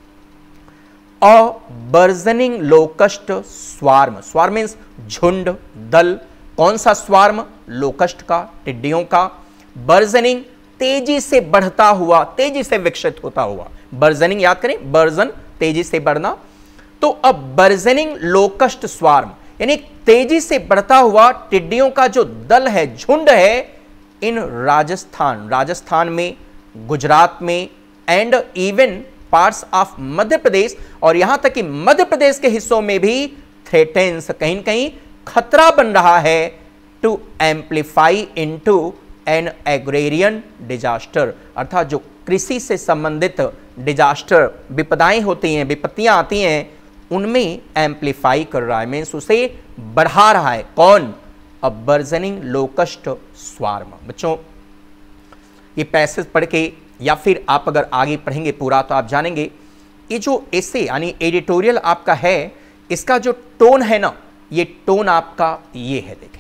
A burgeoning locust swarm, swarm means झुंड, दल। कौन सा स्वार्म? लोकस्ट का, टिड्डियों का। बर्जनिंग, तेजी से बढ़ता हुआ, तेजी से विकसित होता हुआ। बर्जनिंग याद करें, बर्जन तेजी से बढ़ना। तो अब बर्जनिंग लोकस्ट स्वार्म यानी तेजी से बढ़ता हुआ टिड्डियों का जो दल है, झुंड है, इन राजस्थान में, गुजरात में and even parts of Madhya Pradesh, और यहां तक कि मध्य प्रदेश के हिस्सों में भी थ्रेटेंस, कहीं न कहीं खतरा बन रहा है, to amplify into an agrarian disaster, अर्थात जो कृषि से संबंधित डिजास्टर, विपदाएं होती हैं, विपत्तियां आती हैं, उनमें एम्प्लीफाई कर रहा है, मीन्स उसे बढ़ा रहा है। कौन? A burgeoning locust swarm. बच्चों ये पैसेज पढ़ के या फिर आप अगर आगे पढ़ेंगे पूरा तो आप जानेंगे, ये जो एसे यानी एडिटोरियल आपका है, इसका जो टोन है ना, ये टोन आपका ये है, देखें,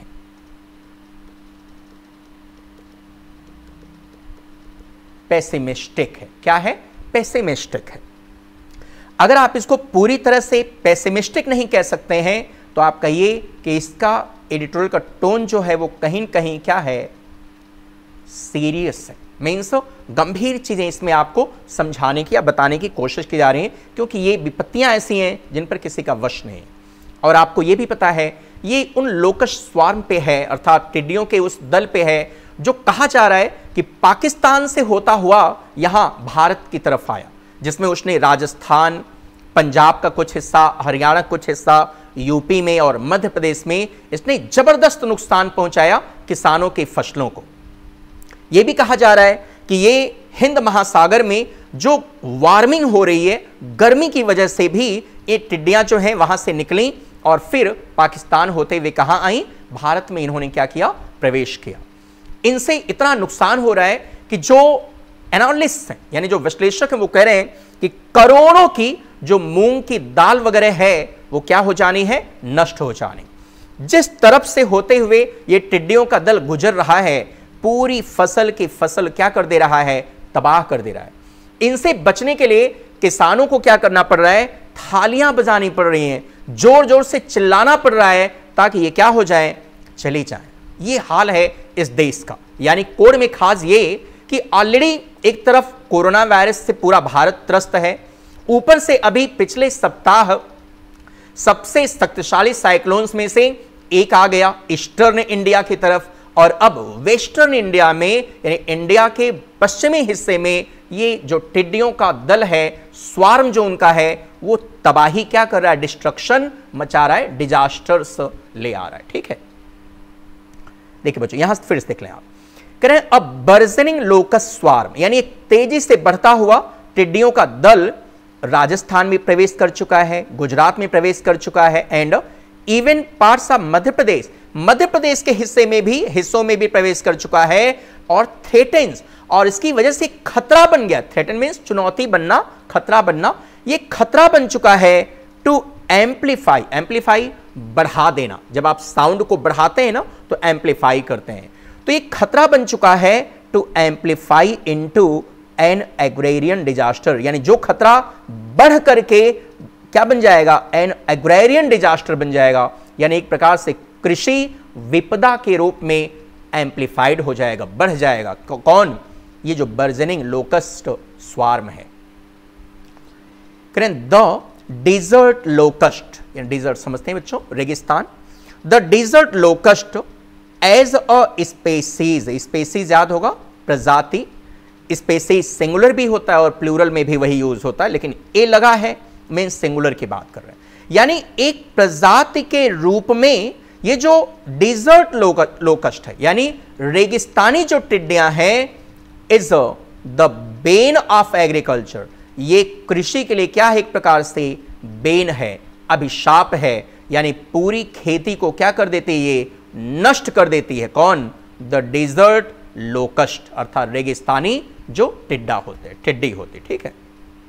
पेसिमिस्टिक है। क्या है? पेसिमिस्टिक है। अगर आप इसको पूरी तरह से पेसिमिस्टिक नहीं कह सकते हैं तो आप कहिए कि इसका एडिटोरियल का टोन जो है वो कहीं न कहीं क्या है? सीरियस है, मीन्स गंभीर चीजें इसमें आपको समझाने की या बताने की कोशिश की जा रही है, क्योंकि ये विपत्तियां ऐसी हैं जिन पर किसी का वश नहीं है। और आपको ये भी पता है ये उन लोकस्ट स्वार्म पे है, अर्थात टिड्डियों के उस दल पे है जो कहा जा रहा है कि पाकिस्तान से होता हुआ यहां भारत की तरफ आया, जिसमें उसने राजस्थान, पंजाब का कुछ हिस्सा, हरियाणा कुछ हिस्सा, यूपी में और मध्य प्रदेश में इसने जबरदस्त नुकसान पहुंचाया किसानों की फसलों को। यह भी कहा जा रहा है कि ये हिंद महासागर में जो वार्मिंग हो रही है, गर्मी की वजह से भी ये टिड्डियां जो हैं वहां से निकली और फिर पाकिस्तान होते हुए कहां आई? भारत में इन्होंने क्या किया? प्रवेश किया। इनसे इतना नुकसान हो रहा है कि जो एनालिस्ट हैं यानी जो विश्लेषक हैं वो कह रहे हैं कि करोड़ों की जो मूंग की दाल वगैरह है वो क्या हो जानी है? नष्ट हो जानी। जिस तरफ से होते हुए ये टिड्डियों का दल गुजर रहा है, पूरी फसल की फसल क्या कर दे रहा है? तबाह कर दे रहा है। इनसे बचने के लिए किसानों को क्या करना पड़ रहा है? थालियां बजानी पड़ रही हैं, जोर जोर से चिल्लाना पड़ रहा है ताकि ये क्या हो जाए? चली जाए। ये हाल है इस देश का। यानी कोड में खास ये कि ऑलरेडी एक तरफ कोरोना वायरस से पूरा भारत त्रस्त है, ऊपर से अभी पिछले सप्ताह सबसे शक्तिशाली साइक्लोन्स में से एक आ गया ईस्टर्न इंडिया की तरफ, और अब वेस्टर्न इंडिया में यानी इंडिया के पश्चिमी हिस्से में ये जो टिड्डियों का दल है, स्वार्म जो उनका है, वो तबाही क्या कर रहा है? डिस्ट्रक्शन मचा रहा है, डिजास्टर्स ले आ रहा है। ठीक है, देखिए बच्चों यहां फिर से देख लें आप, कह रहे हैं अब बर्जनिंग लोकस्ट स्वार्म यानी एक तेजी से बढ़ता हुआ टिड्डियों का दल राजस्थान में प्रवेश कर चुका है, गुजरात में प्रवेश कर चुका है and even parts of Madhya Pradesh के हिस्सों में भी प्रवेश कर चुका है, और थ्रेटेंस, और इसकी वजह से खतरा बन गया। थ्रेटन मींस चुनौती बनना, खतरा बनना। ये खतरा बन चुका है टू एम्प्लीफाई बढ़ा देना। जब आप साउंड को बढ़ाते हैं ना तो एम्प्लीफाई करते हैं, तो ये खतरा बन चुका है to amplify into an agrarian disaster, यानी जो खतरा बढ़ करके क्या बन जाएगा? एन एग्रेरियन डिजास्टर बन जाएगा, यानी एक प्रकार से कृषि विपदा के रूप में एम्प्लीफाइड हो जाएगा, बढ़ जाएगा। कौन? ये जो बर्जनिंग लोकस्ट स्वार्म है। द डिजर्ट लोकस्ट, यानी डिजर्ट समझते हैं बच्चों, रेगिस्तान। The desert locust as a species याद होगा, प्रजाति। स्पेसीज सिंगुलर भी होता है और प्लूरल में भी वही यूज होता है, लेकिन ए लगा है, मेन सिंगुलर की बात कर रहे हैं। यानी एक प्रजाति के रूप में ये जो डिजर्ट लोकस्ट है यानी रेगिस्तानी जो टिड्डियां हैं, is the bane of agriculture. ये कृषि के लिए क्या है? एक प्रकार से बेन है, अभिशाप है, यानी पूरी खेती को क्या कर देती है? ये नष्ट कर देती है। कौन? द डिजर्ट लोकस्ट, अर्थात रेगिस्तानी जो टिड्डी होती। ठीक है,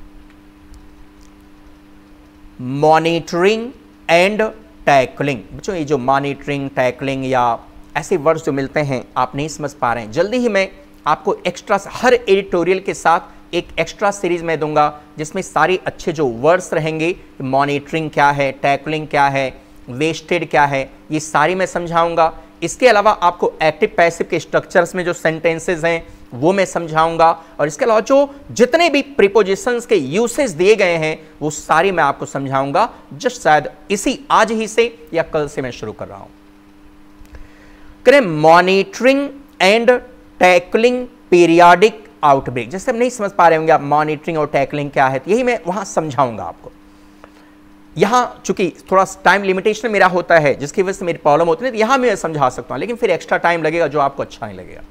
मॉनिटरिंग एंड टैकलिंग। बच्चों ये जो मॉनिटरिंग, टैकलिंग या ऐसे वर्ड्स जो मिलते हैं आप नहीं समझ पा रहे हैं, जल्दी ही मैं आपको एक्स्ट्रा हर एडिटोरियल के साथ एक एक्स्ट्रा सीरीज में दूंगा जिसमें सारे अच्छे जो वर्ड्स रहेंगे, मॉनिटरिंग क्या है, टैकलिंग क्या है, वेस्टेड क्या है, ये सारी मैं समझाऊंगा। इसके अलावा आपको एक्टिव पैसिव के स्ट्रक्चर्स में जो सेंटेंसेस हैं वो मैं समझाऊंगा, और इसके अलावा जो जितने भी प्रीपोजिशंस के यूसेज दिए गए हैं वो सारे मैं आपको समझाऊंगा। जस्ट शायद इसी आज ही से या कल से मैं शुरू कर रहा हूं। करें monitoring and tackling periodic outbreak. जैसे हम नहीं समझ पा रहे होंगे आप मॉनिटरिंग और टैकलिंग क्या है, तो यही मैं वहां समझाऊंगा आपको। यहां चूंकि थोड़ा टाइम लिमिटेशन मेरा होता है जिसकी वजह से मेरी प्रॉब्लम होती है, तो यहां मैं समझा सकता हूं, लेकिन फिर एक्स्ट्रा टाइम लगेगा जो आपको अच्छा नहीं लगेगा।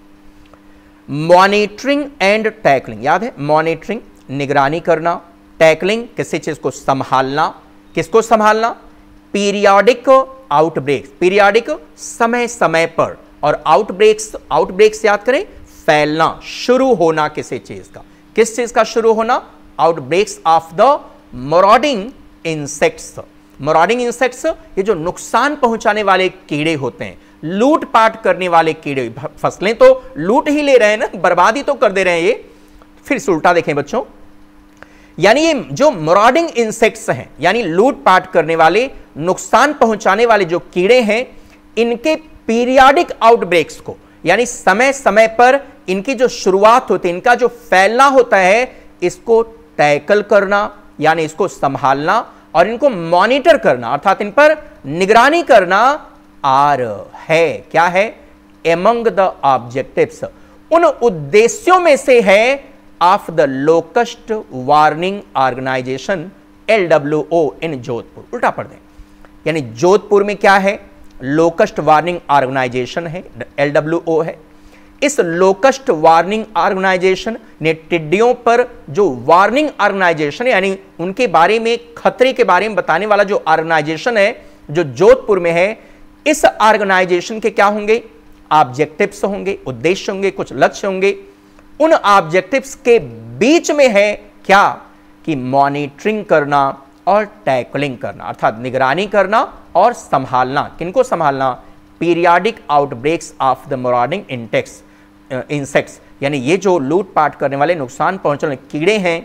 मॉनिटरिंग एंड टैकलिंग, याद है मॉनिटरिंग निगरानी करना, टैकलिंग किसी चीज को संभालना, किसको संभालना, पीरियाडिक आउटब्रेक्स, पीरियाडिक समय समय पर, और आउटब्रेक्स, आउटब्रेक्स याद करें फैलना, शुरू होना किसी चीज का, किस चीज का शुरू होना, outbreaks of the marauding insects. Marauding insects ये जो नुकसान पहुंचाने वाले कीड़े होते हैं, लूटपाट करने वाले कीड़े, फसलें तो लूट ही ले रहे हैं ना, बर्बादी तो कर दे रहे हैं ये। फिर से उल्टा देखें बच्चों, यानी ये जो मराउडिंग इंसेक्ट्स हैं, यानी लूटपाट करने वाले, नुकसान पहुंचाने वाले जो कीड़े हैं, इनके पीरियाडिक आउटब्रेक्स को, यानी समय समय पर इनकी जो शुरुआत होती है, इनका जो फैलना होता है, इसको टैकल करना यानी इसको संभालना और इनको मॉनिटर करना अर्थात इन पर निगरानी करना आर है, क्या है, एमंग द ऑब्जेक्टिव्स, उन उद्देश्यों में से है of the locust warning organisation LWO in Jodhpur. उल्टा पढ़ दें, यानी जोधपुर में क्या है, लोकस्ट वार्निंग ऑर्गेनाइजेशन है, LWO है। इस लोकस्ट वार्निंग ऑर्गेनाइजेशन ने टिड्डियों पर जो वार्निंग ऑर्गेनाइजेशन यानी उनके बारे में, खतरे के बारे में बताने वाला जो ऑर्गेनाइजेशन है जो जोधपुर में है, इस ऑर्गेनाइजेशन के क्या होंगे, ऑब्जेक्टिव्स होंगे, उद्देश्य होंगे, कुछ लक्ष्य होंगे। उन ऑब्जेक्टिव्स के बीच में है क्या कि मॉनिटरिंग करना और टैकलिंग करना अर्थात निगरानी करना और संभालना। किनको संभालना, periodic outbreaks of the marauding insects, यानी ये जो लूटपाट करने वाले, नुकसान पहुंचाने वाले कीड़े हैं,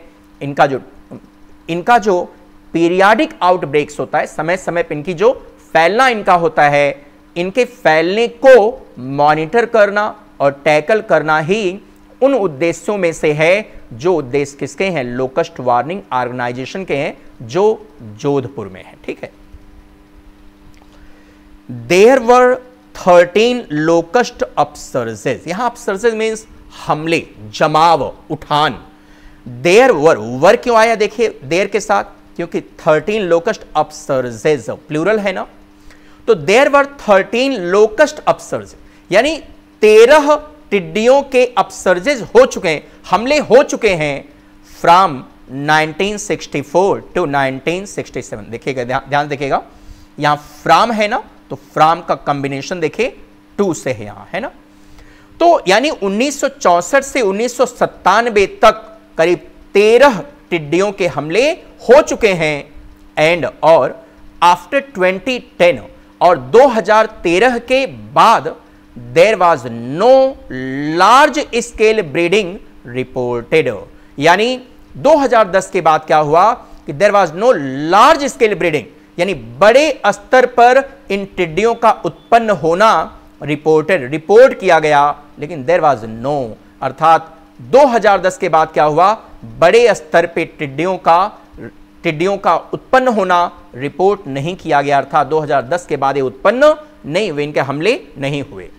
इनका जो पीरियाडिक आउटब्रेक्स होता है, समय समय पर इनकी जो फैलना इनका होता है, इनके फैलने को मॉनिटर करना और टैकल करना ही उन उद्देश्यों में से है जो उद्देश्य किसके हैं, लोकस्ट वार्निंग ऑर्गेनाइजेशन के हैं जो जोधपुर में है। ठीक है, देयर वर 13 लोकस्ट अपसर्जेस, यहां अपसर्जेस मींस हमले, जमाव, उठान। देयर वर क्यों आया, देखिए देयर के साथ, क्योंकि 13 लोकस्ट अपसर्जेस प्लूरल है ना, तो देयर वर 13 लोकस्ट अपसर्ज, यानी 13 टिड्डियों के अपसर्जेस हो चुके हैं, हमले हो चुके हैं फ्रॉम 1964 टू 1967। देखिएगा, ध्यान देखिएगा, यहां फ्रॉम है ना, तो फ्रॉम का कॉम्बिनेशन देखिए 2 से है यहां, है ना, तो यानी 1964 से 1997 तक करीब 13 टिड्डियों के हमले हो चुके हैं। एंड और आफ्टर 2010 और 2013 के बाद there was no large scale breeding reported, यानी 2010 के बाद क्या हुआ कि there was no large scale breeding, यानी बड़े स्तर पर इन टिड्डियों का उत्पन्न होना रिपोर्ट किया गया, लेकिन देयर वॉज नो, अर्थात 2010 के बाद क्या हुआ, बड़े स्तर पे टिड्डियों का उत्पन्न होना रिपोर्ट नहीं किया गया, अर्थात 2010 के बाद ये उत्पन्न नहीं हुए, इनके हमले नहीं हुए।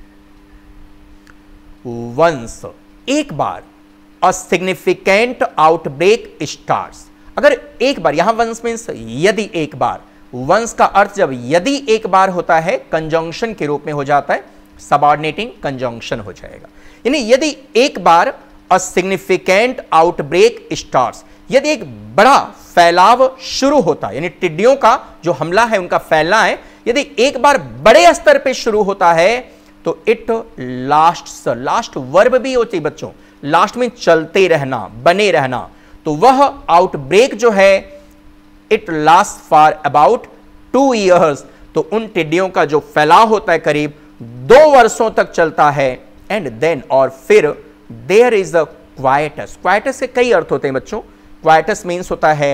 वंस, एक बार, अ सिग्निफिकेंट आउटब्रेक स्टार्ट्स, अगर एक बार, यहां वंस मींस यदि एक बार, वंस का अर्थ जब यदि एक बार होता है कंजंक्शन के रूप में हो जाता है, सबऑर्डिनेटिंग कंजंक्शन हो जाएगा, यानी यदि एक बार अ सिग्निफिकेंट आउटब्रेक स्टार्ट्स, यदि एक बड़ा फैलाव शुरू होता है, यानी टिड्डियों का जो हमला है उनका फैलना है, यदि एक बार बड़े स्तर पे शुरू होता है तो इट लास्ट वर्ब भी होती है बच्चों, लास्ट में चलते रहना, बने रहना, तो वह आउटब्रेक जो है it last for about 2 years, तो उन टिड्डियों का जो फैलाव होता है करीब 2 वर्षों तक चलता है। एंड देन, और फिर there is a quietus, quietus के कई अर्थ होते हैं बच्चों, क्वाइटस मीन्स होता है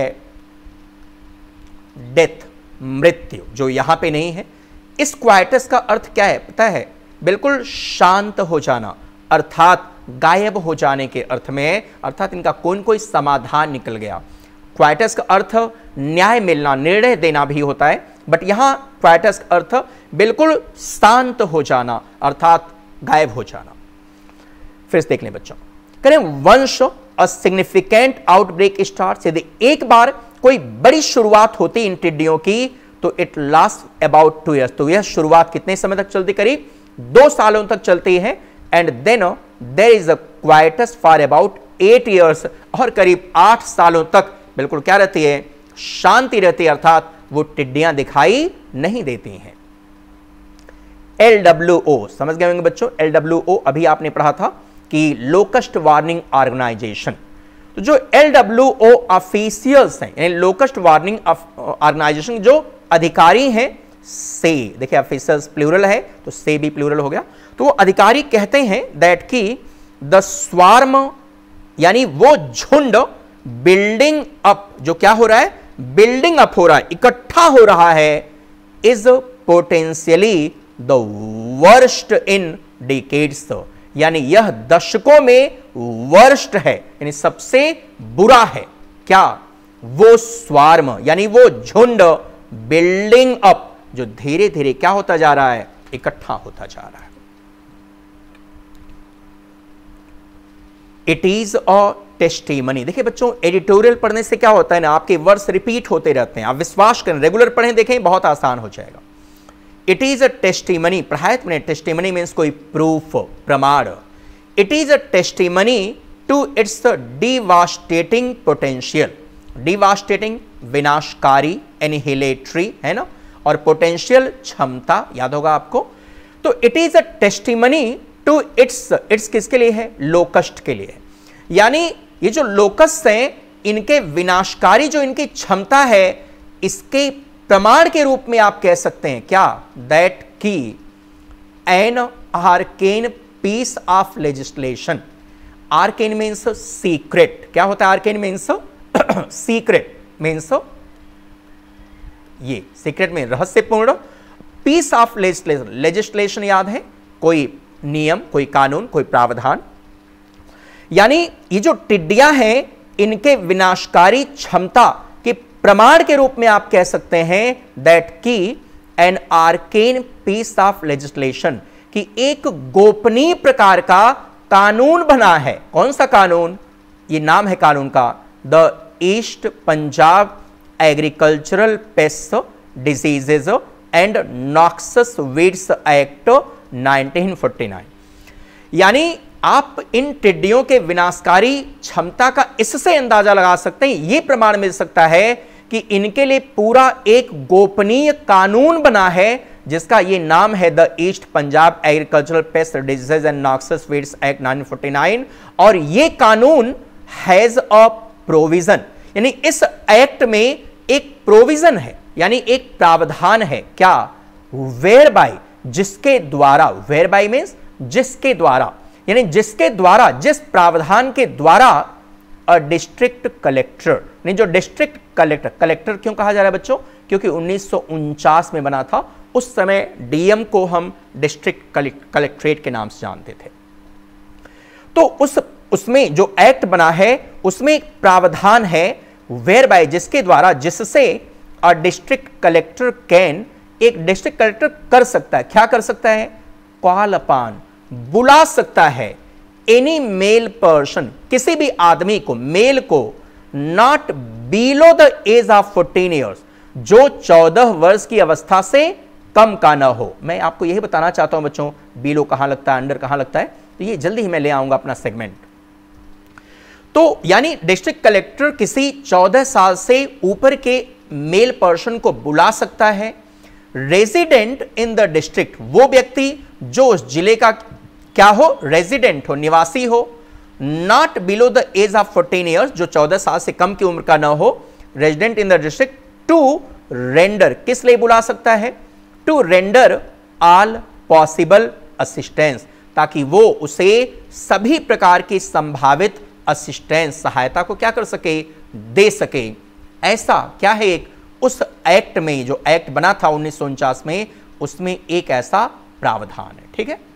डेथ, मृत्यु, जो यहां पे नहीं है। इस क्वाइटस का अर्थ क्या है पता है, बिल्कुल शांत हो जाना, अर्थात गायब हो जाने के अर्थ में है, अर्थात इनका कोई समाधान निकल गया। क्वाइटस का अर्थ न्याय मिलना, निर्णय देना भी होता है, बट यहां क्वाइटस का अर्थ बिल्कुल शांत हो जाना, अर्थात गायब हो जाना। फिर से देख लें बच्चों, करें वंश अ सिग्निफिकेंट आउटब्रेक स्टार्ट, यदि एक बार कोई बड़ी शुरुआत होती इन टिड्डियों की तो इट लास्ट अबाउट 2 years, तो यह शुरुआत कितने समय तक चलती, करीब 2 सालों तक चलती है। And then there is a quietus for about 8 years, और करीब 8 सालों तक बिल्कुल क्या रहती है, शांति रहती है, अर्थात वो टिड्डियां दिखाई नहीं देती हैं। LWO समझ गए होंगे बच्चों, LWO अभी आपने पढ़ा था कि लोकस्ट वार्निंग ऑर्गेनाइजेशन। तो जो LWO ऑफिशियल्स हैं, यानी लोकस्ट वार्निंग ऑर्गेनाइजेशन जो अधिकारी हैं, से देखिए ऑफिशियल्स प्लूरल है तो से भी प्लूरल हो गया, तो वो अधिकारी कहते हैं दैट की द स्वार्म, यानी वो झुंड बिल्डिंग अप, जो क्या हो रहा है, बिल्डिंग अप हो रहा है, इकट्ठा हो रहा है, is potentially the worst in decades, यानी यह दशकों में वर्स्ट है, यानी सबसे बुरा है। क्या, वो स्वार्म यानी वो झुंड बिल्डिंग अप, जो धीरे धीरे क्या होता जा रहा है, इकट्ठा होता जा रहा है। It is a testimony. देखिए बच्चों, एडिटोरियल पढ़ने से क्या होता है ना, आपके वर्ड्स रिपीट होते रहते हैं, आप विश्वास करें, रेगुलर पढ़ें, देखें, बहुत आसान हो जाएगा। इट इज अ टेस्टिमनी, पढ़ाए तुमने, टेस्टिमनी मीन्स कोई प्रूफ, प्रमाण। It is a testimony to its devastating potential, devastating विनाशकारी, एनिहिलेटरी है ना, और पोटेंशियल क्षमता, याद होगा आपको। तो it is a testimony to its किसके लिए है, लोकस्ट के लिए, यानी ये जो लोकस्ट हैं, इनके विनाशकारी जो इनकी क्षमता है, इसके प्रमाण के रूप में आप कह सकते हैं क्या, दैट की an arcane piece of legislation. Arcane means secret, क्या होता है आर्केन मीन्स, सीक्रेट मीन्स ये सीक्रेट में रहस्यपूर्ण, पीस ऑफ लेजिस्लेशन, लेजिस्लेशन याद है, कोई नियम, कोई कानून, कोई प्रावधान, यानी ये जो टिड्डियां हैं, इनके विनाशकारी क्षमता के प्रमाण के रूप में आप कह सकते हैं दैट की an arcane piece of legislation, कि एक गोपनीय प्रकार का कानून बना है। कौन सा कानून, ये नाम है कानून का, the East Punjab Agricultural Pest Diseases and Noxious Weeds Act 1949। यानी आप इन टिड्डियों के विनाशकारी क्षमता का इससे अंदाजा लगा सकते हैं, यह प्रमाण मिल सकता है कि इनके लिए पूरा एक गोपनीय कानून बना है, जिसका ये नाम है the East Punjab Agricultural Pest Disease and Noxious Weeds Act 1949। और ये कानून हैज अ प्रोविजन, यानी इस एक्ट में एक प्रोविजन है, यानी एक प्रावधान है, क्या, वेयर बाय, जिसके द्वारा, वेयर बाय मीन्स जिसके द्वारा, यानी जिसके द्वारा, जिस प्रावधान के द्वारा अ डिस्ट्रिक्ट कलेक्टर, यानी जो डिस्ट्रिक्ट कलेक्टर, कलेक्टर क्यों कहा जा रहा है बच्चों, क्योंकि 1949 में बना था, उस समय डीएम को हम डिस्ट्रिक्ट कलेक्ट्रेट के नाम से जानते थे। तो उसमें जो एक्ट बना है, उसमें एक प्रावधान है, वेयर बाय, जिसके द्वारा, जिससे अ डिस्ट्रिक्ट कलेक्टर कैन, एक डिस्ट्रिक्ट कलेक्टर कर सकता है, क्या कर सकता है, कॉल अपॉन, बुला सकता है, एनी मेल पर्सन, किसी भी आदमी को, मेल को, not below the age of 14 years, जो 14 वर्ष की अवस्था से कम का ना हो। मैं आपको यही बताना चाहता हूं बच्चों, बिलो कहां लगता है, अंडर कहां लगता है, तो ये जल्दी ही मैं ले आऊंगा अपना सेगमेंट। तो यानी डिस्ट्रिक्ट कलेक्टर किसी 14 साल से ऊपर के मेल पर्सन को बुला सकता है। रेजिडेंट इन द डिस्ट्रिक्ट, वो व्यक्ति जो उस जिले का क्या हो, रेजिडेंट हो, निवासी हो, not below the age of 14 years, जो 14 साल से कम की उम्र का ना हो, resident in the district, to render, किस लिए बुला सकता है, to render all possible assistance, ताकि वो उसे सभी प्रकार की संभावित असिस्टेंस, सहायता को क्या कर सके, दे सके। ऐसा क्या है, एक उस एक्ट में, जो एक्ट बना था 1949 में, उसमें एक ऐसा प्रावधान है। ठीक है।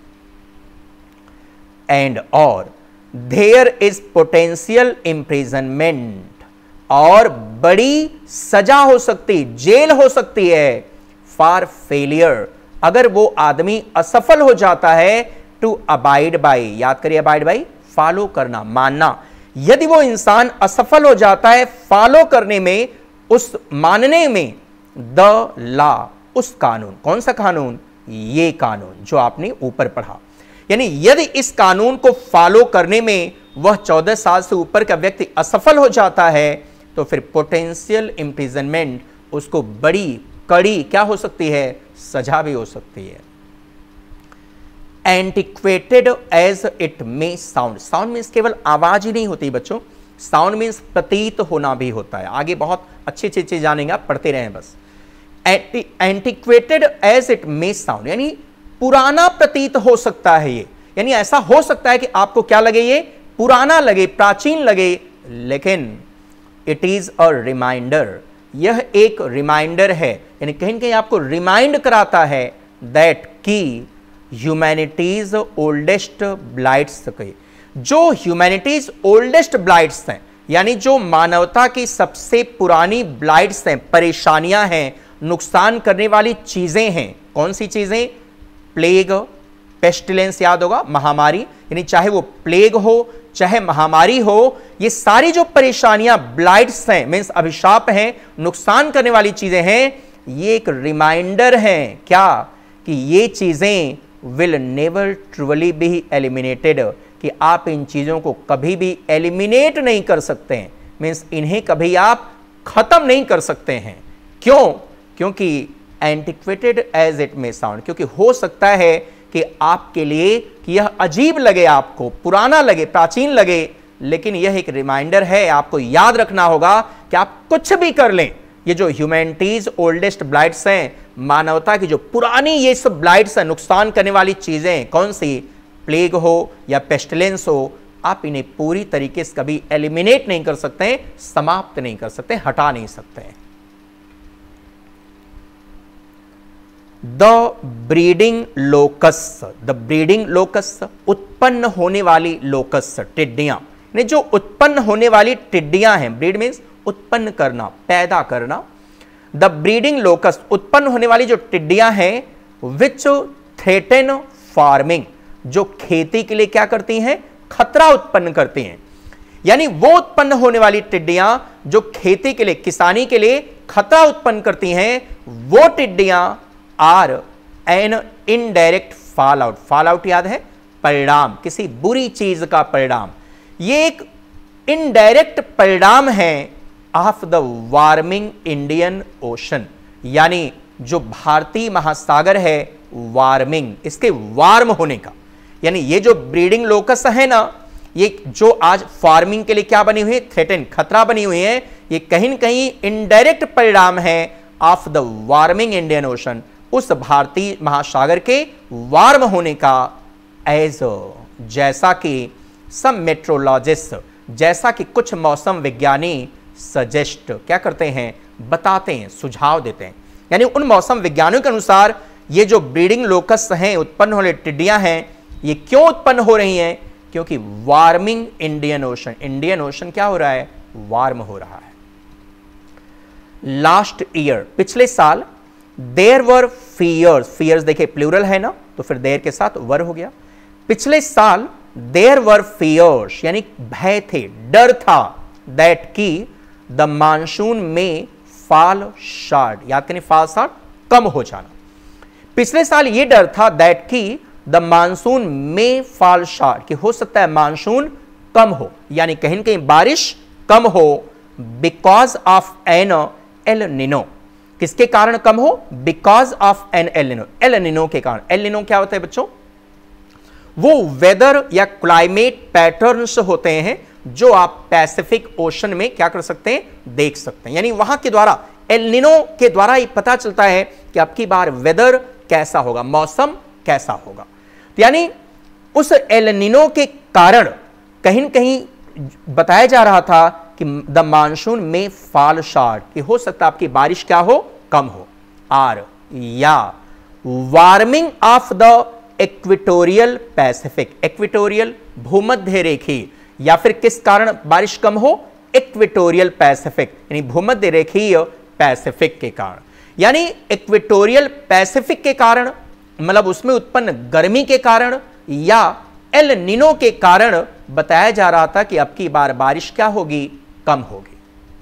एंड और देयर इज पोटेंशियल इम्प्रिजनमेंट, और बड़ी सजा हो सकती, जेल हो सकती है फॉर फेलियर, अगर वो आदमी असफल हो जाता है टू अबाइड बाई, याद करिए अबाइड बाई फॉलो करना, मानना। यदि वो इंसान असफल हो जाता है फॉलो करने में, उस मानने में, द लॉ, उस कानून, कौन सा कानून, ये कानून जो आपने ऊपर पढ़ा, यानी यदि इस कानून को फॉलो करने में वह 14 साल से ऊपर का व्यक्ति असफल हो जाता है तो फिर पोटेंशियल इम्प्रिजनमेंट, उसको बड़ी कड़ी क्या हो सकती है, सजा भी हो सकती है। Antiquated as it may sound, sound means केवल आवाज ही नहीं होती बच्चों, साउंड मीन्स प्रतीत होना भी होता है। आगे बहुत अच्छी अच्छी चीज जानेंगे, आप पढ़ते रहें बस। Antiquated as it may sound, यानी पुराना प्रतीत हो सकता है ये, यानी ऐसा हो सकता है कि आपको क्या लगे, ये पुराना लगे, प्राचीन लगे, लेकिन इट इज अ रिमाइंडर, यह एक रिमाइंडर है, यानी कहीं न कहीं आपको रिमाइंड कराता है दैट की ह्यूमैनिटीज ओल्डेस्ट ब्लाइट्स, जो ह्यूमैनिटीज ओल्डेस्ट ब्लाइट्स हैं, यानी जो मानवता की सबसे पुरानी ब्लाइट्स हैं, परेशानियां हैं, नुकसान करने वाली चीजें हैं। कौन सी चीजें, प्लेग, पेस्टिलेंस, याद होगा महामारी, यानी चाहे वो प्लेग हो चाहे महामारी हो, ये सारी जो परेशानियां ब्लाइट्स हैं, मीन्स अभिशाप हैं, नुकसान करने वाली चीजें हैं, ये एक रिमाइंडर हैं क्या, कि ये चीजें will never truly be eliminated, कि आप इन चीजों को कभी भी एलिमिनेट नहीं कर सकते हैं, मीन्स इन्हें कभी आप खत्म नहीं कर सकते हैं। क्यों, क्योंकि antiquated as it may sound, क्योंकि हो सकता है कि आपके लिए कि यह अजीब लगे, आपको पुराना लगे, प्राचीन लगे, लेकिन यह एक रिमाइंडर है, आपको याद रखना होगा कि आप कुछ भी कर लें, ये जो ह्यूमैनिटीज ओल्डेस्ट ब्लाइट्स हैं, मानवता की जो पुरानी ये सब ब्लाइट्स हैं, नुकसान करने वाली चीजें, कौन सी, प्लेग हो या पेस्टिलेंस हो, आप इन्हें पूरी तरीके से कभी एलिमिनेट नहीं कर सकते, समाप्त नहीं कर सकते, हटा नहीं सकते। The breeding locusts, the breeding locusts, उत्पन्न होने वाली लोकस, टिड्डियां, जो उत्पन्न होने वाली टिड्डियां हैं, ब्रीड मीन्स उत्पन्न करना, पैदा करना, द ब्रीडिंग लोकस, उत्पन्न होने वाली जो टिड्डियां हैं, विच थ्रेटन फार्मिंग, जो खेती के लिए क्या करती हैं, खतरा उत्पन्न करती हैं, यानी वो उत्पन्न होने वाली टिड्डियां जो खेती के लिए, किसानी के लिए खतरा उत्पन्न करती हैं, वो टिड्डियां are an indirect fallout, fallout याद है, परिणाम, किसी बुरी चीज का परिणाम, ये एक इनडायरेक्ट परिणाम है of the warming Indian Ocean, यानी जो भारतीय महासागर है, वार्मिंग, इसके वार्म होने का, यानी ये जो ब्रीडिंग लोकस है ना, ये जो आज फार्मिंग के लिए क्या बनी हुई है, थ्रेटन, खतरा बनी हुई है, ये कहीं न कहीं इनडायरेक्ट परिणाम है of the warming Indian Ocean, उस भारतीय महासागर के वार्म होने का, एज जैसा कि सम मेट्रोलॉजिस्ट, जैसा कि कुछ मौसम विज्ञानी सजेस्ट क्या करते हैं, बताते हैं, सुझाव देते हैं, यानी उन मौसम विज्ञानियों के अनुसार ये जो ब्रीडिंग लोकस हैं, उत्पन्न होने टिड्डियां हैं, ये क्यों उत्पन्न हो रही हैं, क्योंकि warming Indian Ocean, Indian Ocean क्या हो रहा है, वार्म हो रहा है। लास्ट ईयर, पिछले साल, देयर वर फियर्स, फियर्स देखिए प्लूरल है ना, तो फिर देयर के साथ वर हो गया, पिछले साल देयर वर फियर्स, यानी भय थे, डर था, दैट की the monsoon may fall short, याद करें फॉल शॉर्ट, कम हो जाना, पिछले साल ये डर था दैट की the monsoon may fall short, कि हो सकता है मानसून कम हो, यानी कहीं न कहीं बारिश कम हो, बिकॉज ऑफ एन एल निनो, किसके कारण कम हो, because of an El Nino, El Nino के कारण। एल निनो क्या होता है बच्चों, वो वेदर या क्लाइमेट पैटर्न्स होते हैं जो आप पैसिफिक ओशन में क्या कर सकते हैं, देख सकते हैं, यानी वहां के द्वारा, एल निनो के द्वारा ही पता चलता है कि अब की बार वेदर कैसा होगा, मौसम कैसा होगा, तो यानी उस एल निनो के कारण कहीं न कहीं बताया जा रहा था कि the monsoon may fall short, कि हो सकता है आपकी बारिश क्या हो, कम हो, आर या warming of the equatorial Pacific, equatorial भूमध्य रेखीय, या फिर किस कारण बारिश कम हो, इक्वेटोरियल पैसिफिक यानी भूमध्य रेखीय पैसिफिक के कारण, यानी इक्वेटोरियल पैसिफिक के कारण, मतलब उसमें उत्पन्न गर्मी के कारण या एल निनो के कारण बताया जा रहा था कि अब की बार बारिश क्या होगी, कम होगी।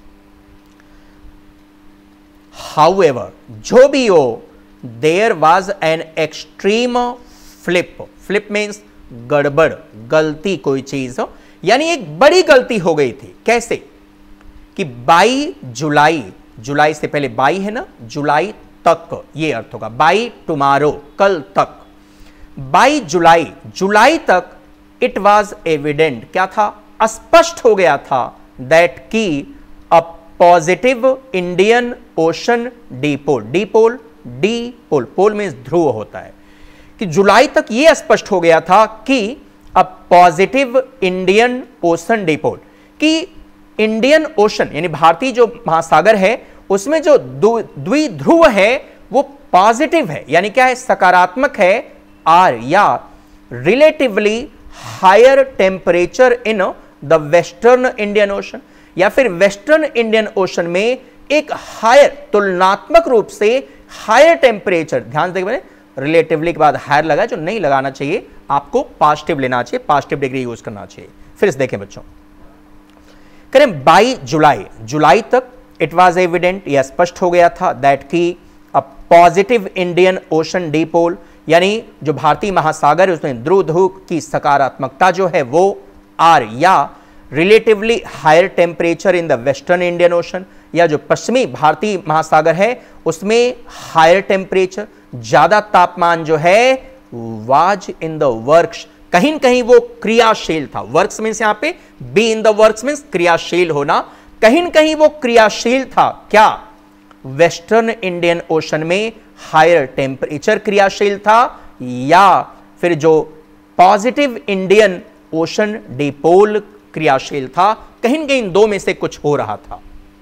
हाउएवर, जो भी हो, there was an extreme flip, flip means गड़बड़, गलती, कोई चीज हो, यानी एक बड़ी गलती हो गई थी। कैसे कि 22 जुलाई, जुलाई से पहले 22 है ना, जुलाई तक, ये अर्थ होगा, बाई टुमारो, कल तक, 22 जुलाई, जुलाई तक इट वॉज एविडेंट, क्या था, स्पष्ट हो गया था, दैट की a positive Indian Ocean dipole, dipole, dipole, pole means ध्रुव होता है, कि जुलाई तक यह स्पष्ट हो गया था कि a positive Indian Ocean dipole, कि इंडियन ओशन यानी भारतीय जो महासागर है उसमें जो द्विध्रुव है वो पॉजिटिव है, यानी क्या है, सकारात्मक है, आर या relatively higher temperature in the western Indian Ocean, या फिर वेस्टर्न इंडियन ओशन में एक हायर, तुलनात्मक रूप से हायर टेम्परेचर, ध्यान से देखिए रिलेटिवली के बाद हायर लगा, जो नहीं लगाना चाहिए, आपको पॉजिटिव लेना चाहिए, पॉजिटिव डिग्री यूज करना चाहिए। फिर से देखें बच्चों, करें 22 जुलाई, जुलाई तक इट वाज एविडेंट, यह स्पष्ट हो गया था, दैट की a positive Indian Ocean dipole, यानी जो भारतीय महासागर है उसमें ध्रुव की सकारात्मकता जो है वो आर या relatively higher temperature in the western Indian Ocean, या जो पश्चिमी भारतीय महासागर है उसमें हायर टेम्परेचर, ज्यादा तापमान जो है, वाज इन द वर्क्स, कहीं न कहीं वो क्रियाशील था, वर्क्स मीन्स यहां पे be in the works means क्रियाशील होना, कहीं न कहीं वो क्रियाशील था, क्या, वेस्टर्न इंडियन ओशन में हायर टेम्परेचर क्रियाशील था, या फिर जो पॉजिटिव इंडियन ओशन डिपोल क्रियाशील था, कहीं न कहीं दो में से कुछ हो रहा था।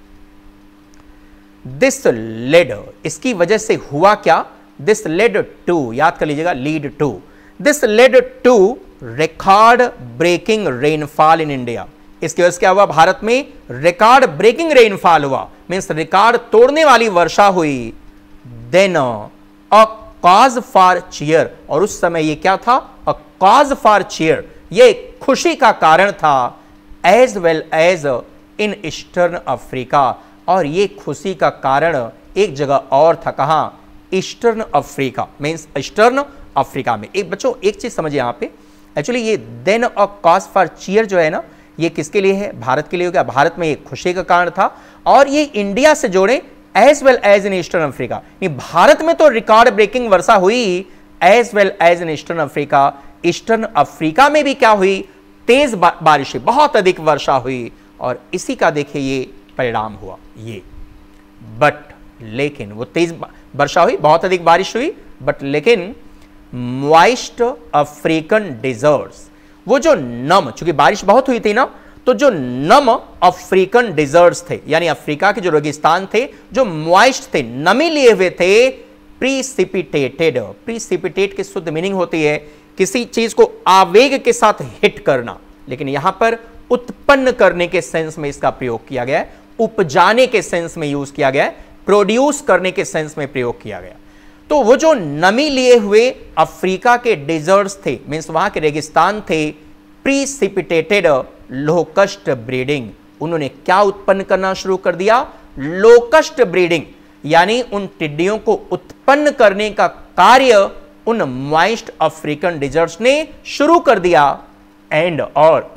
दिस लेड, इसकी वजह से हुआ क्या, दिस लेड टू, याद कर लीजिएगा, lead to, this led to record breaking rainfall in India, इसकी वजह से क्या हुआ, भारत में रिकॉर्ड ब्रेकिंग रेनफॉल हुआ, मीन्स रिकॉर्ड तोड़ने वाली वर्षा हुई। Then a cause for cheer, और उस समय ये क्या था, अ कॉज फॉर चीयर, ये खुशी का कारण था, as well as in eastern Africa, और ये खुशी का कारण एक जगह और था, कहां, eastern Africa, means eastern Africa में। एक बच्चों एक चीज समझिए यहां पे, एक्चुअली ये then a cause for cheer जो है ना, ये किसके लिए है, भारत के लिए हो गया, भारत में एक खुशी का कारण था, और ये इंडिया से जोड़े as well as in eastern Africa, Bharat में तो रिकॉर्ड ब्रेकिंग वर्षा हुई, as well as in eastern Africa, eastern Africa में भी क्या हुई, तेज बारिश हुई, बहुत अधिक वर्षा हुई, और इसी का देखिए ये परिणाम हुआ ये। बट लेकिन वो तेज वर्षा हुई, बहुत अधिक बारिश हुई, बट लेकिन मॉइस्ट अफ्रीकन डिजर्ट्स, वो जो नम, चूंकि बारिश बहुत हुई थी ना, तो जो नम अफ्रीकन डिजर्ट्स थे, यानी अफ्रीका के जो रेगिस्तान थे, जो मॉइस्ट थे, नमी लिए हुए थे, प्रीसिपिटेटेड, प्रीसिपिटेट की शुद्ध मीनिंग होती है किसी चीज को आवेग के साथ हिट करना, लेकिन यहां पर उत्पन्न करने के सेंस में इसका प्रयोग किया गया है, उपजाने के सेंस में यूज किया गया है, प्रोड्यूस करने के सेंस में प्रयोग किया गया। तो वो जो नमी लिए हुए अफ्रीका के डेजर्ट्स थे, मीन्स वहां के रेगिस्तान थे, प्रीसिपिटेटेड लोकस्ट ब्रीडिंग, उन्होंने क्या उत्पन्न करना शुरू कर दिया, लोकस्ट ब्रीडिंग, यानी उन टिड्डियों को उत्पन्न करने का कार्य उन मॉइस्ट अफ्रीकन डेजर्ट्स ने शुरू कर दिया। एंड और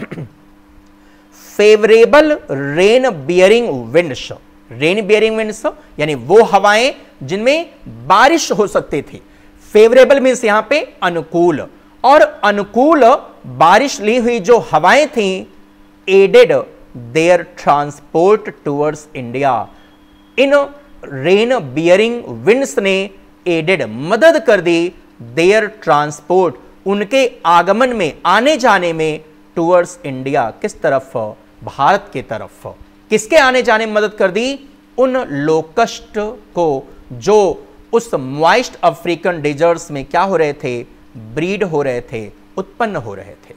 favourable rain bearing winds, rain bearing winds यानी वो हवाएं जिनमें बारिश हो सकती थी, फेवरेबल मीन्स यहां पे अनुकूल, और अनुकूल बारिश ली हुई जो हवाएं थी, added their transport towards India, in rain bearing winds ने एडेड मदद कर दी, देयर ट्रांसपोर्ट उनके आगमन में, आने जाने में, टुवर्ड्स इंडिया, किस तरफ, भारत के तरफ। किसके आने जाने में मदद कर दी, उन लोकस्ट को जो उस मॉइस्ट अफ्रीकन डेजर्ट्स में क्या हो रहे थे, ब्रीड हो रहे थे, उत्पन्न हो रहे थे।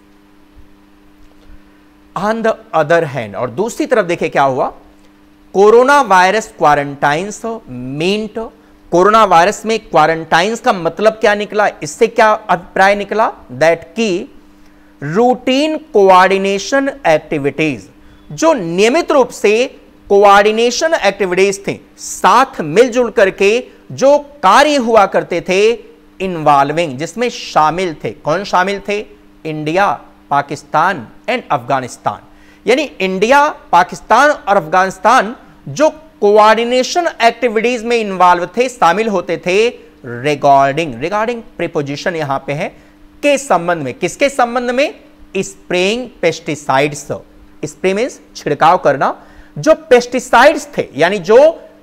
ऑन द अदर हैंड, और दूसरी तरफ देखिए क्या हुआ, corona virus quarantines meant, corona virus में क्वारंटाइंस का मतलब क्या निकला, इससे क्या अभिप्राय निकला, दैट की रूटीन कोऑर्डिनेशन एक्टिविटीज, जो नियमित रूप से कोऑर्डिनेशन एक्टिविटीज थे, साथ मिलजुल करके जो कार्य हुआ करते थे, इन्वॉल्विंग, जिसमें शामिल थे, कौन शामिल थे, इंडिया, पाकिस्तान एंड अफगानिस्तान, यानी इंडिया, पाकिस्तान और अफगानिस्तान जो कोऑर्डिनेशन एक्टिविटीज में इन्वॉल्व थे, शामिल होते थे, रिगार्डिंग, रिगार्डिंग प्रीपोजिशन यहां पे है, के संबंध में, किसके संबंध में, स्प्रेइंग पेस्टिसाइड्स, स्प्रे मींस छिड़काव करना, जो पेस्टिसाइड्स थे यानी जो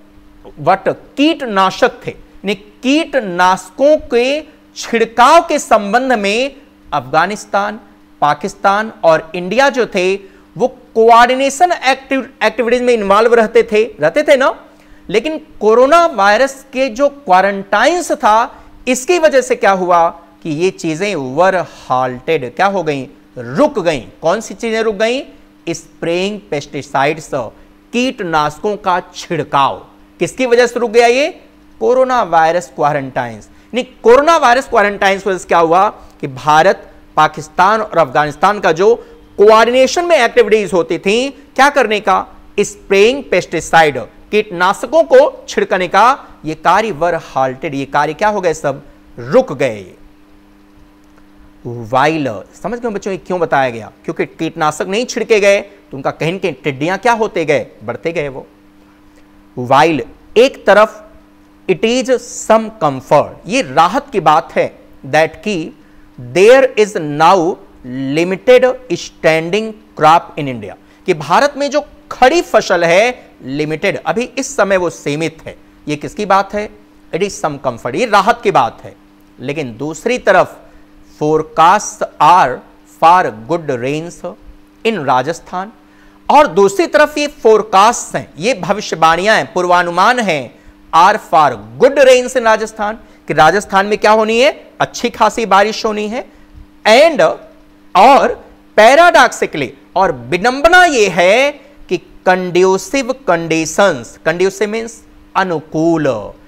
कीटनाशक थे, कीटनाशकों के छिड़काव के संबंध में अफगानिस्तान, पाकिस्तान और इंडिया जो थे वो कोऑर्डिनेशन एक्टिविटीज में इन्वॉल्व रहते थे ना। लेकिन कोरोना वायरस के जो क्वारंटाइंस था, इसकी वजह से क्या हुआ कि ये चीजें वर हाल्टेड, क्या हो गई, रुक गई। कौन सी चीजें रुक गई, स्प्रेइंग पेस्टिसाइड्स, कीटनाशकों का छिड़काव, किसकी वजह से रुक गया, ये corona virus quarantines. Corona virus quarantines वजह से क्या हुआ कि भारत, पाकिस्तान और अफगानिस्तान का जो कोऑर्डिनेशन में एक्टिविटीज होती थी, क्या करने का, स्प्रेइंग पेस्टिसाइड, कीटनाशकों को छिड़कने का, ये कार्य वर हाल्टेड, ये कार्य क्या हो गए, सब रुक गए। वाइल, समझ गए बच्चों, क्यों बताया गया, क्योंकि कीटनाशक नहीं छिड़के गए तो उनका कहीं न कहीं टिड्डियां क्या होते गए, बढ़ते गए वो। वाइल, एक तरफ इट इज सम कंफर्ट, ये राहत की बात है, दैट की there is now limited standing crop in India, कि भारत में जो खड़ी फसल है लिमिटेड, अभी इस समय वो सीमित है, ये किसकी बात है, इट इज सम कंफर्ट, ये राहत की बात है। लेकिन दूसरी तरफ forecast are for good rains in Rajasthan, और दूसरी तरफ ये फोरकास्ट हैं, ये भविष्यवाणियां हैं, पूर्वानुमान हैं, are for good rains in Rajasthan, कि राजस्थान में क्या होनी है, अच्छी खासी बारिश होनी है। एंड और पैराडॉक्सिकली, और विडंबना ये है कि कंड्यूसिव कंडीशंस, कंड्यूसिव मींस अनुकूल,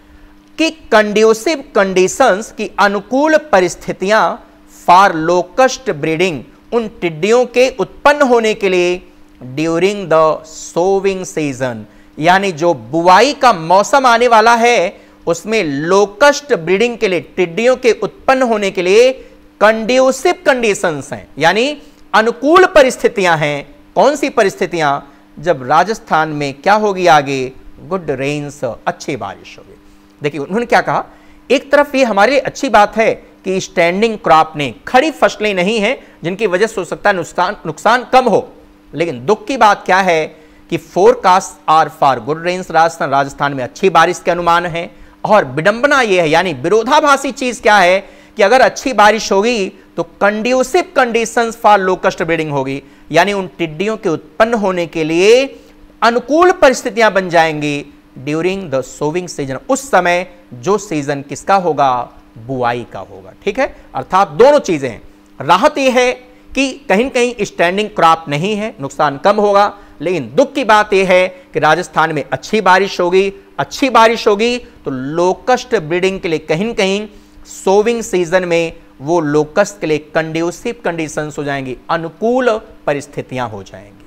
कि कंड्यूसिव कंडीशंस की अनुकूल परिस्थितियां फॉर लोकस्ट ब्रीडिंग, उन टिड्डियों के उत्पन्न होने के लिए, ड्यूरिंग द सोविंग सीजन, यानी जो बुआई का मौसम आने वाला है उसमें लोकस्ट ब्रीडिंग के लिए, टिड्डियों के उत्पन्न होने के लिए कंड्यूसिव कंडीशंस हैं, यानी अनुकूल परिस्थितियां हैं। कौन सी परिस्थितियां, जब राजस्थान में क्या होगी आगे, गुड रेन्स, अच्छी बारिश होगी। देखिए उन्होंने क्या कहा, एक तरफ ये हमारे लिए अच्छी बात है कि स्टैंडिंग क्रॉप ने, खड़ी फसलें नहीं हैं जिनकी वजह से हो सकता है नुकसान कम हो, लेकिन दुख की बात क्या है कि forecast are for good rains, Rajasthan में अच्छी बारिश के अनुमान है। और विडंबना यह है, यानी विरोधाभासी चीज क्या है कि अगर अच्छी बारिश होगी तो conducive conditions for locust breeding होगी, यानी उन टिड्डियों के उत्पन्न होने के लिए अनुकूल परिस्थितियां बन जाएंगी ड्यूरिंग द सोविंग सीजन, उस समय जो सीजन किसका होगा, बुआई का होगा। ठीक है, अर्थात दोनों चीजें, राहत यह है कि कहीं कहीं स्टैंडिंग क्रॉप नहीं है, नुकसान कम होगा, लेकिन दुख की बात यह है कि राजस्थान में अच्छी बारिश होगी, अच्छी बारिश होगी तो लोकस्ट ब्रीडिंग के लिए कहीं कहीं सोविंग सीजन में वो लोकस्ट के लिए कंड्यूसिव कंडीशंस हो जाएंगी, अनुकूल परिस्थितियां हो जाएंगी।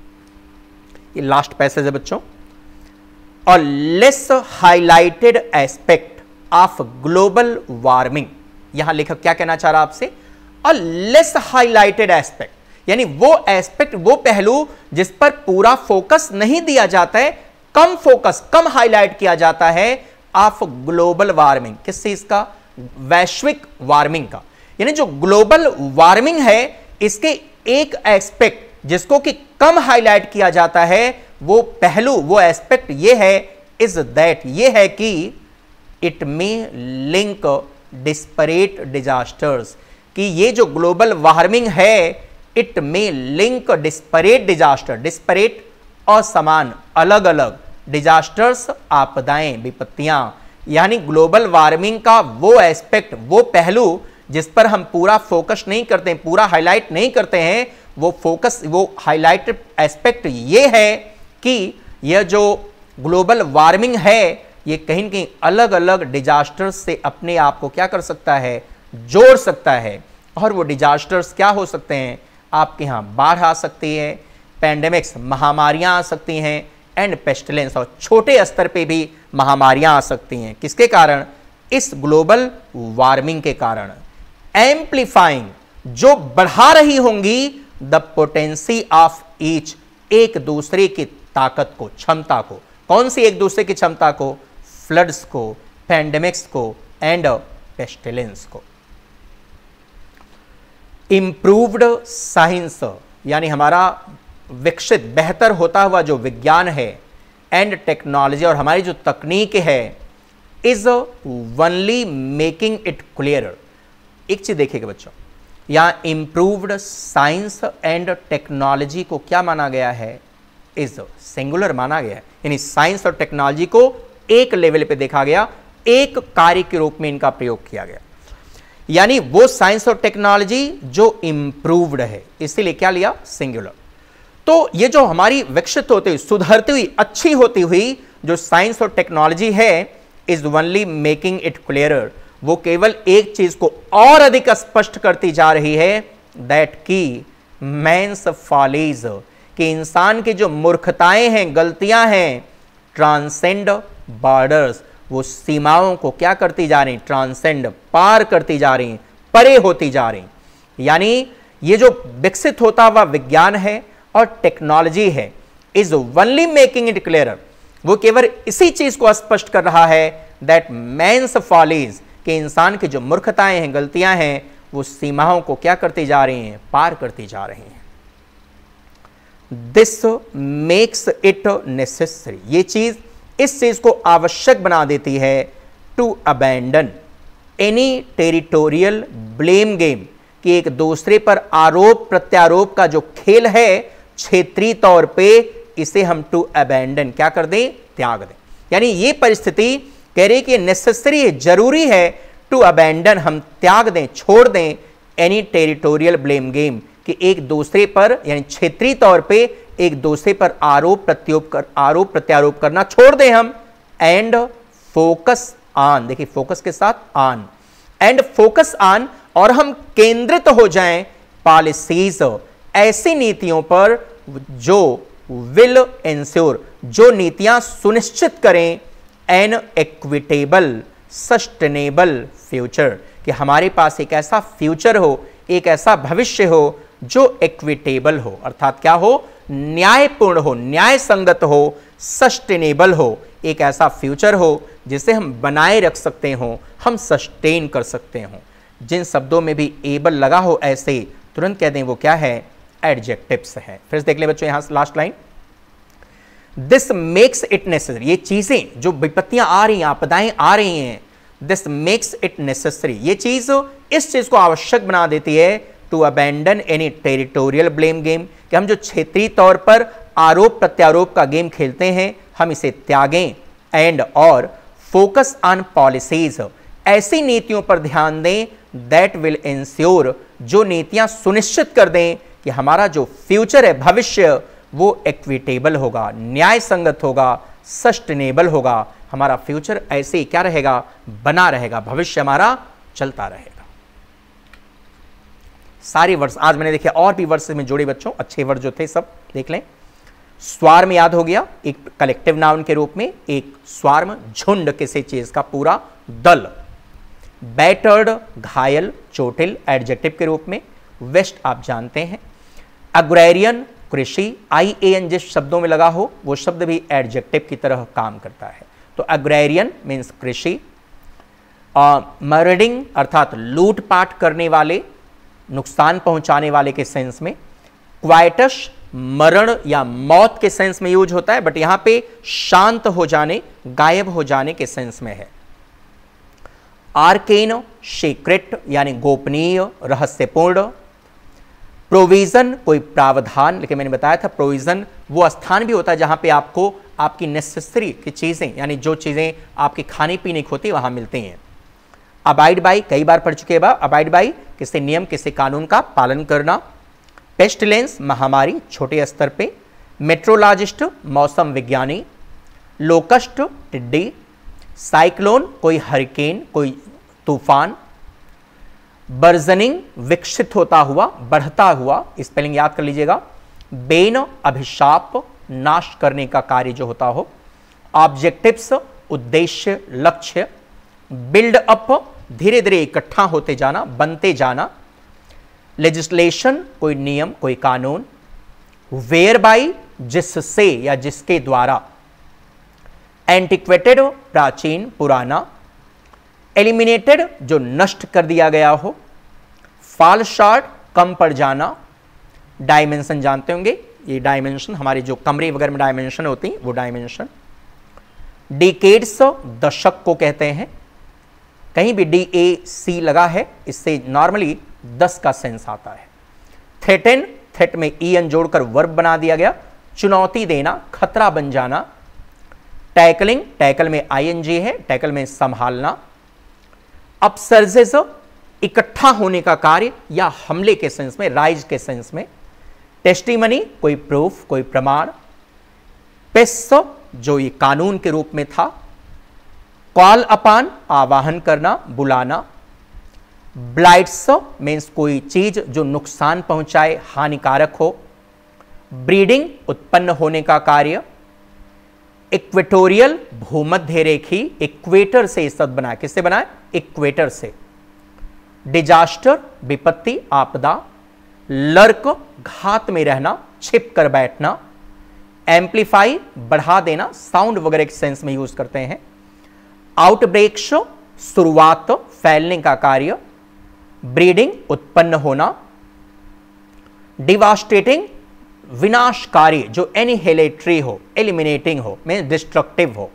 ये लास्ट पैसेज है बच्चों। और less highlighted aspect of global warming, यहां लेखक क्या कहना चाह रहा आपसे, और लेस हाईलाइटेड एस्पेक्ट, यानी वो एस्पेक्ट, वो पहलू जिस पर पूरा फोकस नहीं दिया जाता है, कम फोकस, कम हाईलाइट किया जाता है ऑफ ग्लोबल वार्मिंग, किस चीज का, वैश्विक वार्मिंग का। यानी जो ग्लोबल वार्मिंग है इसके एक एस्पेक्ट जिसको कि कम हाईलाइट किया जाता है, वो पहलू, वो एस्पेक्ट ये है, इज दैट, ये है कि it may link disparate disasters, कि ये जो ग्लोबल वार्मिंग है it may link disparate disaster, disparate असमान, अलग अलग, डिजास्टर्स आपदाएं, विपत्तियां, यानी ग्लोबल वार्मिंग का वो एस्पेक्ट, वो पहलू जिस पर हम पूरा फोकस नहीं करते हैं, पूरा हाईलाइट नहीं करते हैं, वो हाईलाइटेड एस्पेक्ट ये है कि यह जो ग्लोबल वार्मिंग है ये कहीं न कहीं अलग अलग डिजास्टर्स से अपने आप को क्या कर सकता है, जोड़ सकता है। और वो डिजास्टर्स क्या हो सकते हैं, आपके यहाँ बाढ़ आ सकती है, पैंडेमिक्स महामारियां आ सकती हैं, एंड पेस्टिलेंस, और छोटे स्तर पे भी महामारियां आ सकती हैं। किसके कारण, इस ग्लोबल वार्मिंग के कारण। एम्प्लीफाइंग, जो बढ़ा रही होंगी द पोटेंसी ऑफ ईच, एक दूसरे की ताकत को, क्षमता को। कौन सी एक दूसरे की क्षमता को, फ्लड्स को, पैंडेमिक्स को एंड पेस्टिलेंस को। इंप्रूव्ड साइंस, यानी हमारा विकसित बेहतर होता हुआ जो विज्ञान है, एंड टेक्नोलॉजी, और हमारी जो तकनीक है, is only making it clear. एक चीज देखिएगा बच्चों, यहां इंप्रूव्ड साइंस एंड टेक्नोलॉजी को क्या माना गया है, इज सिंगुलर माना गया है, यानी साइंस और टेक्नोलॉजी को एक लेवल पे देखा गया, एक कार्य के रूप में इनका प्रयोग किया गया, यानी वो साइंस और टेक्नोलॉजी जो इंप्रूव्ड है, इसीलिए क्या लिया, सिंगुलर। तो ये जो हमारी विकसित होती हुई, सुधरती हुई, अच्छी होती हुई जो साइंस और टेक्नोलॉजी है, is only making it clearer, वो केवल एक चीज को और अधिक स्पष्ट करती जा रही है, दैट की मैंस फॉलीज, कि इंसान की जो मूर्खताएं हैं, गलतियां हैं, ट्रांसेंड बॉर्डर्स, वो सीमाओं को क्या करती जा रही, ट्रांसेंड, पार करती जा रही, परे होती जा रही। यानी ये जो विकसित होता हुआ विज्ञान है और टेक्नोलॉजी है, is only making it clearer, वो केवल इसी चीज को स्पष्ट कर रहा है, दैट मैंस फॉलीज, कि इंसान की जो मूर्खताएं हैं, गलतियां हैं, वो सीमाओं को क्या करती जा रही हैं, पार करती जा रही हैं। दिस मेक्स इट नेसेसरी, ये चीज इस चीज को आवश्यक बना देती है, to abandon any territorial blame game, कि एक दूसरे पर आरोप प्रत्यारोप का जो खेल है क्षेत्रीय तौर पे, इसे हम टू अबैंडन क्या कर दें, त्याग दें। यानी ये परिस्थिति कह रही कि नेसेसरी है, जरूरी है, टू अबैंडन, हम त्याग दें, छोड़ दें, एनी टेरिटोरियल ब्लेम गेम, कि एक दूसरे पर, यानी क्षेत्रीय तौर पे एक दूसरे पर आरोप प्रत्यारोप करना छोड़ दें हम, एंड फोकस ऑन, देखिए फोकस के साथ ऑन, एंड फोकस ऑन, और हम केंद्रित हो जाएं पॉलिसीज, ऐसी नीतियों पर जो विल इंश्योर, जो नीतियां सुनिश्चित करें, एन इक्विटेबल सस्टेनेबल फ्यूचर, कि हमारे पास एक ऐसा फ्यूचर हो, एक ऐसा भविष्य हो जो इक्विटेबल हो, अर्थात क्या हो, न्यायपूर्ण हो, न्याय संगत हो, सस्टेनेबल हो, एक ऐसा फ्यूचर हो जिसे हम बनाए रख सकते हो, हम सस्टेन कर सकते हो। जिन शब्दों में भी एबल लगा हो ऐसे तुरंत कह दें वो क्या है, एडजेक्टिव्स है। फिर देख ले बच्चों यहां last line, this makes it necessary, ये चीजें जो विपत्तियां आ रही हैं, आपदाएं आ रही हैं, दिस मेक्स इट नेसेसरी, ये चीज इस चीज को आवश्यक बना देती है, to abandon any territorial blame game, कि हम जो क्षेत्रीय तौर पर आरोप प्रत्यारोप का गेम खेलते हैं, हम इसे त्यागें, एंड और फोकस ऑन पॉलिसीज, ऐसी नीतियों पर ध्यान दें, दैट विल इंश्योर, जो नीतियां सुनिश्चित कर दें कि हमारा जो फ्यूचर है, भविष्य, वो इक्विटेबल होगा, न्याय संगत होगा, सस्टेनेबल होगा, हमारा फ्यूचर ऐसे ही क्या रहेगा, बना रहेगा, भविष्य हमारा चलता रहेगा। सारे वर्ड्स आज मैंने देखे, और भी वर्ड्स में जोड़े बच्चों, अच्छे वर्ड जो थे सब देख लें। स्वार्म याद हो गया, एक कलेक्टिव नाउन के रूप में, एक स्वार्म झुंड, किसी चीज का पूरा दल। बैटर्ड घायल, चोटिल, एडजेक्टिव के रूप में। वेस्ट आप जानते हैं। अग्रेरियन कृषि, IAN जिस शब्दों में लगा हो वो शब्द भी एडजेक्टिव की तरह काम करता है, तो अग्रेरियन मीन्स कृषि। मर्डिंग अर्थात लूटपाट करने वाले, नुकसान पहुंचाने वाले के सेंस में। क्वाइटस मरण या मौत के सेंस में यूज होता है, बट यहां पे शांत हो जाने, गायब हो जाने के सेंस में है। आर्केन सीक्रेट यानी गोपनीय, रहस्यपूर्ण। प्रोविजन कोई प्रावधान, लेकिन मैंने बताया था प्रोविजन वो स्थान भी होता है जहां पे आपको आपकी नेसेसरी की चीजें, यानी जो चीजें आपकी खाने पीने की होती है वहां मिलती हैं। अबाइड बाई कई बार पढ़ चुके हैं, अबाइड बाई किसी नियम किसी कानून का पालन करना। पेस्टिलेंस महामारी छोटे स्तर पे। मेट्रोलॉजिस्ट मौसम विज्ञानी। लोकस्ट टिड्डी। साइक्लोन कोई हरिकेन कोई तूफान। बर्जनिंग विकसित होता हुआ बढ़ता हुआ, स्पेलिंग याद कर लीजिएगा। बेन अभिशाप नाश करने का कार्य जो होता हो। ऑब्जेक्टिव्स उद्देश्य लक्ष्य। बिल्ड अप धीरे धीरे इकट्ठा होते जाना बनते जाना। लेजिस्लेशन कोई नियम कोई कानून। वेयर बाई जिससे या जिसके द्वारा। एंटिक्वेटेड प्राचीन पुराना। एलिमिनेटेड जो नष्ट कर दिया गया हो। फॉल शॉर्ट कम पड़ जाना। डायमेंशन जानते होंगे, ये डायमेंशन हमारे जो कमरे वगैरह में डायमेंशन होती हैं वो डायमेंशन। डिकेड्स दशक को कहते हैं, कहीं भी DAC लगा है इससे नॉर्मली 10 का सेंस आता है। थ्रेटन थ्रेट में EN जोड़कर वर्ब बना दिया गया, चुनौती देना खतरा बन जाना। टैकलिंग टैकल में ING है, टैकल में संभालना। अपसर्जेस इकट्ठा होने का कार्य या हमले के सेंस में राइज के सेंस में। टेस्टिमनी कोई प्रूफ कोई प्रमाण। पेस जो ये कानून के रूप में था। कॉल अपान आवाहन करना बुलाना। ब्लाइट्स मीन्स कोई चीज जो नुकसान पहुंचाए हानिकारक हो। ब्रीडिंग उत्पन्न होने का कार्य। इक्वेटोरियल भूमध्य रेखी, इक्वेटर से इस शब्द बना, किससे बना है? इक्वेटर से। डिजास्टर विपत्ति आपदा। लर्क घात में रहना छिप कर बैठना। एम्पलीफाई बढ़ा देना, साउंड वगैरह के सेंस में यूज करते हैं। आउटब्रेक्स शुरुआत फैलने का कार्य। ब्रीडिंग उत्पन्न होना। डिवास्टेटिंग विनाशकारी जो एनिहिलेटरी हो एलिमिनेटिंग हो मीन डिस्ट्रक्टिव हो।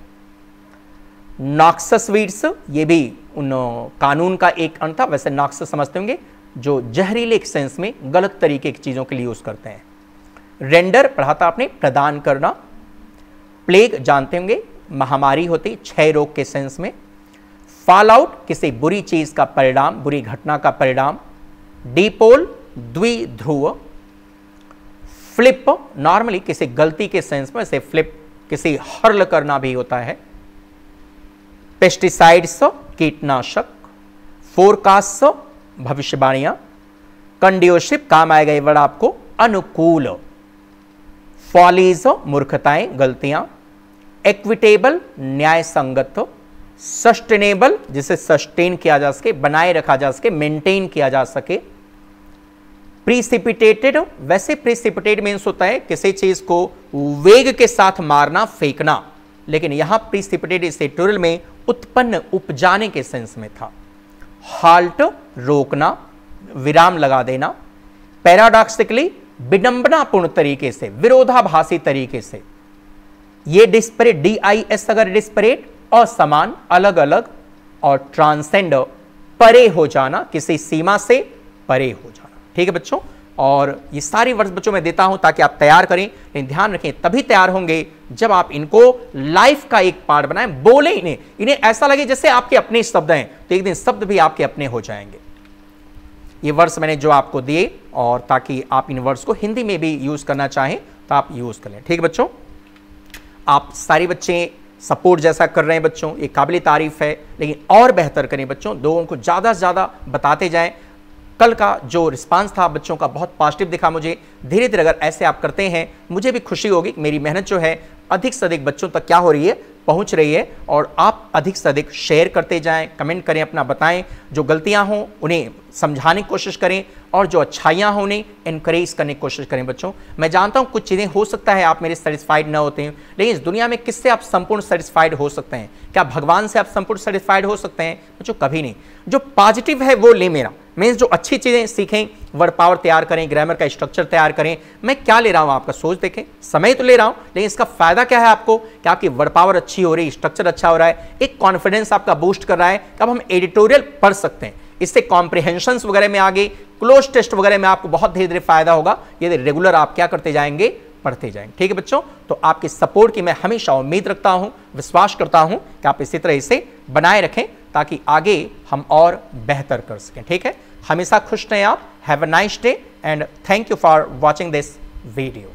नॉक्सस वीड्स ये भी उन कानून का एक अंत था, वैसे नॉक्सस समझते होंगे जो जहरीले सेंस में गलत तरीके की चीजों के लिए यूज करते हैं। रेंडर पढ़ा था आपने प्रदान करना। प्लेग जानते होंगे महामारी होती क्षय रोग के सेंस में। फॉल आउट किसी बुरी चीज का परिणाम बुरी घटना का परिणाम। डीपोल द्विध्रुव। फ्लिप नॉर्मली किसी गलती के सेंस में, से फ्लिप किसी हर्ल करना भी होता है। पेस्टिसाइड्स कीटनाशक। फोरकास्ट भविष्यवाणियां। कंड्यूसिव काम आएगा ये वर्ड आपको अनुकूल। फॉलीज मूर्खताएं गलतियां। इक्विटेबल न्याय संगत। सस्टेनेबल जिसे सस्टेन किया जा सके बनाए रखा जा सके मेंटेन किया जा सके। प्रीसिपिटेटेड वैसे प्रीसिपिटेट मीन्स होता है किसी चीज को वेग के साथ मारना फेंकना, लेकिन यहां प्रीसिपिटेट इस ट्यूटोरियल में उत्पन्न उपजाने के सेंस में था। हाल्ट रोकना विराम लगा देना। पैराडॉक्सिकली विडंबनापूर्ण तरीके से विरोधाभासी तरीके से। ये डिस्परेट DIS अगर डिस्परेट असमान अलग अलग और ट्रांसेंड परे हो जाना किसी सीमा से परे हो जाना। ठीक है बच्चों, और ये सारी वर्ड्स बच्चों में देता हूं ताकि आप तैयार करें, लेकिन ध्यान रखें तभी तैयार होंगे जब आप इनको लाइफ का एक पार्ट बनाएं, बोले इन्हें ऐसा लगे जैसे आपके अपने शब्द हैं, तो एक दिन शब्द भी आपके अपने हो जाएंगे। ये वर्ड्स मैंने जो आपको दिए और ताकि आप इन वर्ड्स को हिंदी में भी यूज करना चाहें तो आप यूज कर लें। ठीक है बच्चों, आप सारे बच्चे सपोर्ट जैसा कर रहे हैं बच्चों, ये काबिल तारीफ है, लेकिन और बेहतर करें बच्चों, लोगों को ज़्यादा से ज़्यादा बताते जाएं। कल का जो रिस्पांस था बच्चों का बहुत पॉजिटिव दिखा मुझे। धीरे धीरे अगर ऐसे आप करते हैं मुझे भी खुशी होगी कि मेरी मेहनत जो है अधिक से अधिक बच्चों तक क्या हो रही है पहुंच रही है, और आप अधिक से अधिक शेयर करते जाएं, कमेंट करें, अपना बताएं, जो गलतियां हों उन्हें समझाने की कोशिश करें और जो अच्छाइयां हों उन्हें इनकरेज करने की कोशिश करें। बच्चों मैं जानता हूं कुछ चीज़ें हो सकता है आप मेरे सेटिस्फाइड ना होते हैं, लेकिन इस दुनिया में किससे आप संपूर्ण सेटिस्फाइड हो सकते हैं? क्या भगवान से आप संपूर्ण सेटिस्फाइड हो सकते हैं? बच्चों कभी नहीं। जो पॉजिटिव है वो ले मेरा, मीन्स जो अच्छी चीज़ें सीखें, वर्ड पावर तैयार करें, ग्रामर का स्ट्रक्चर तैयार करें। मैं क्या ले रहा हूं आपका सोच देखें, समय तो ले रहा हूं, लेकिन इसका फायदा क्या है आपको कि आपकी वर्ड पावर अच्छी हो रही है, स्ट्रक्चर अच्छा हो रहा है, एक कॉन्फिडेंस आपका बूस्ट कर रहा है कि अब हम एडिटोरियल पढ़ सकते हैं। इससे कॉम्प्रिहेंशन वगैरह में आगे क्लोज टेस्ट वगैरह में आपको बहुत धीरे धीरे फायदा होगा यदि रेगुलर आप क्या करते जाएंगे पढ़ते जाएं। ठीक है बच्चों, तो आपके सपोर्ट की मैं हमेशा उम्मीद रखता हूं, विश्वास करता हूं कि आप इसी तरह इसे बनाए रखें ताकि आगे हम और बेहतर कर सकें। ठीक है, हमेशा खुश रहें आप। Have a nice day and thank you for watching this video.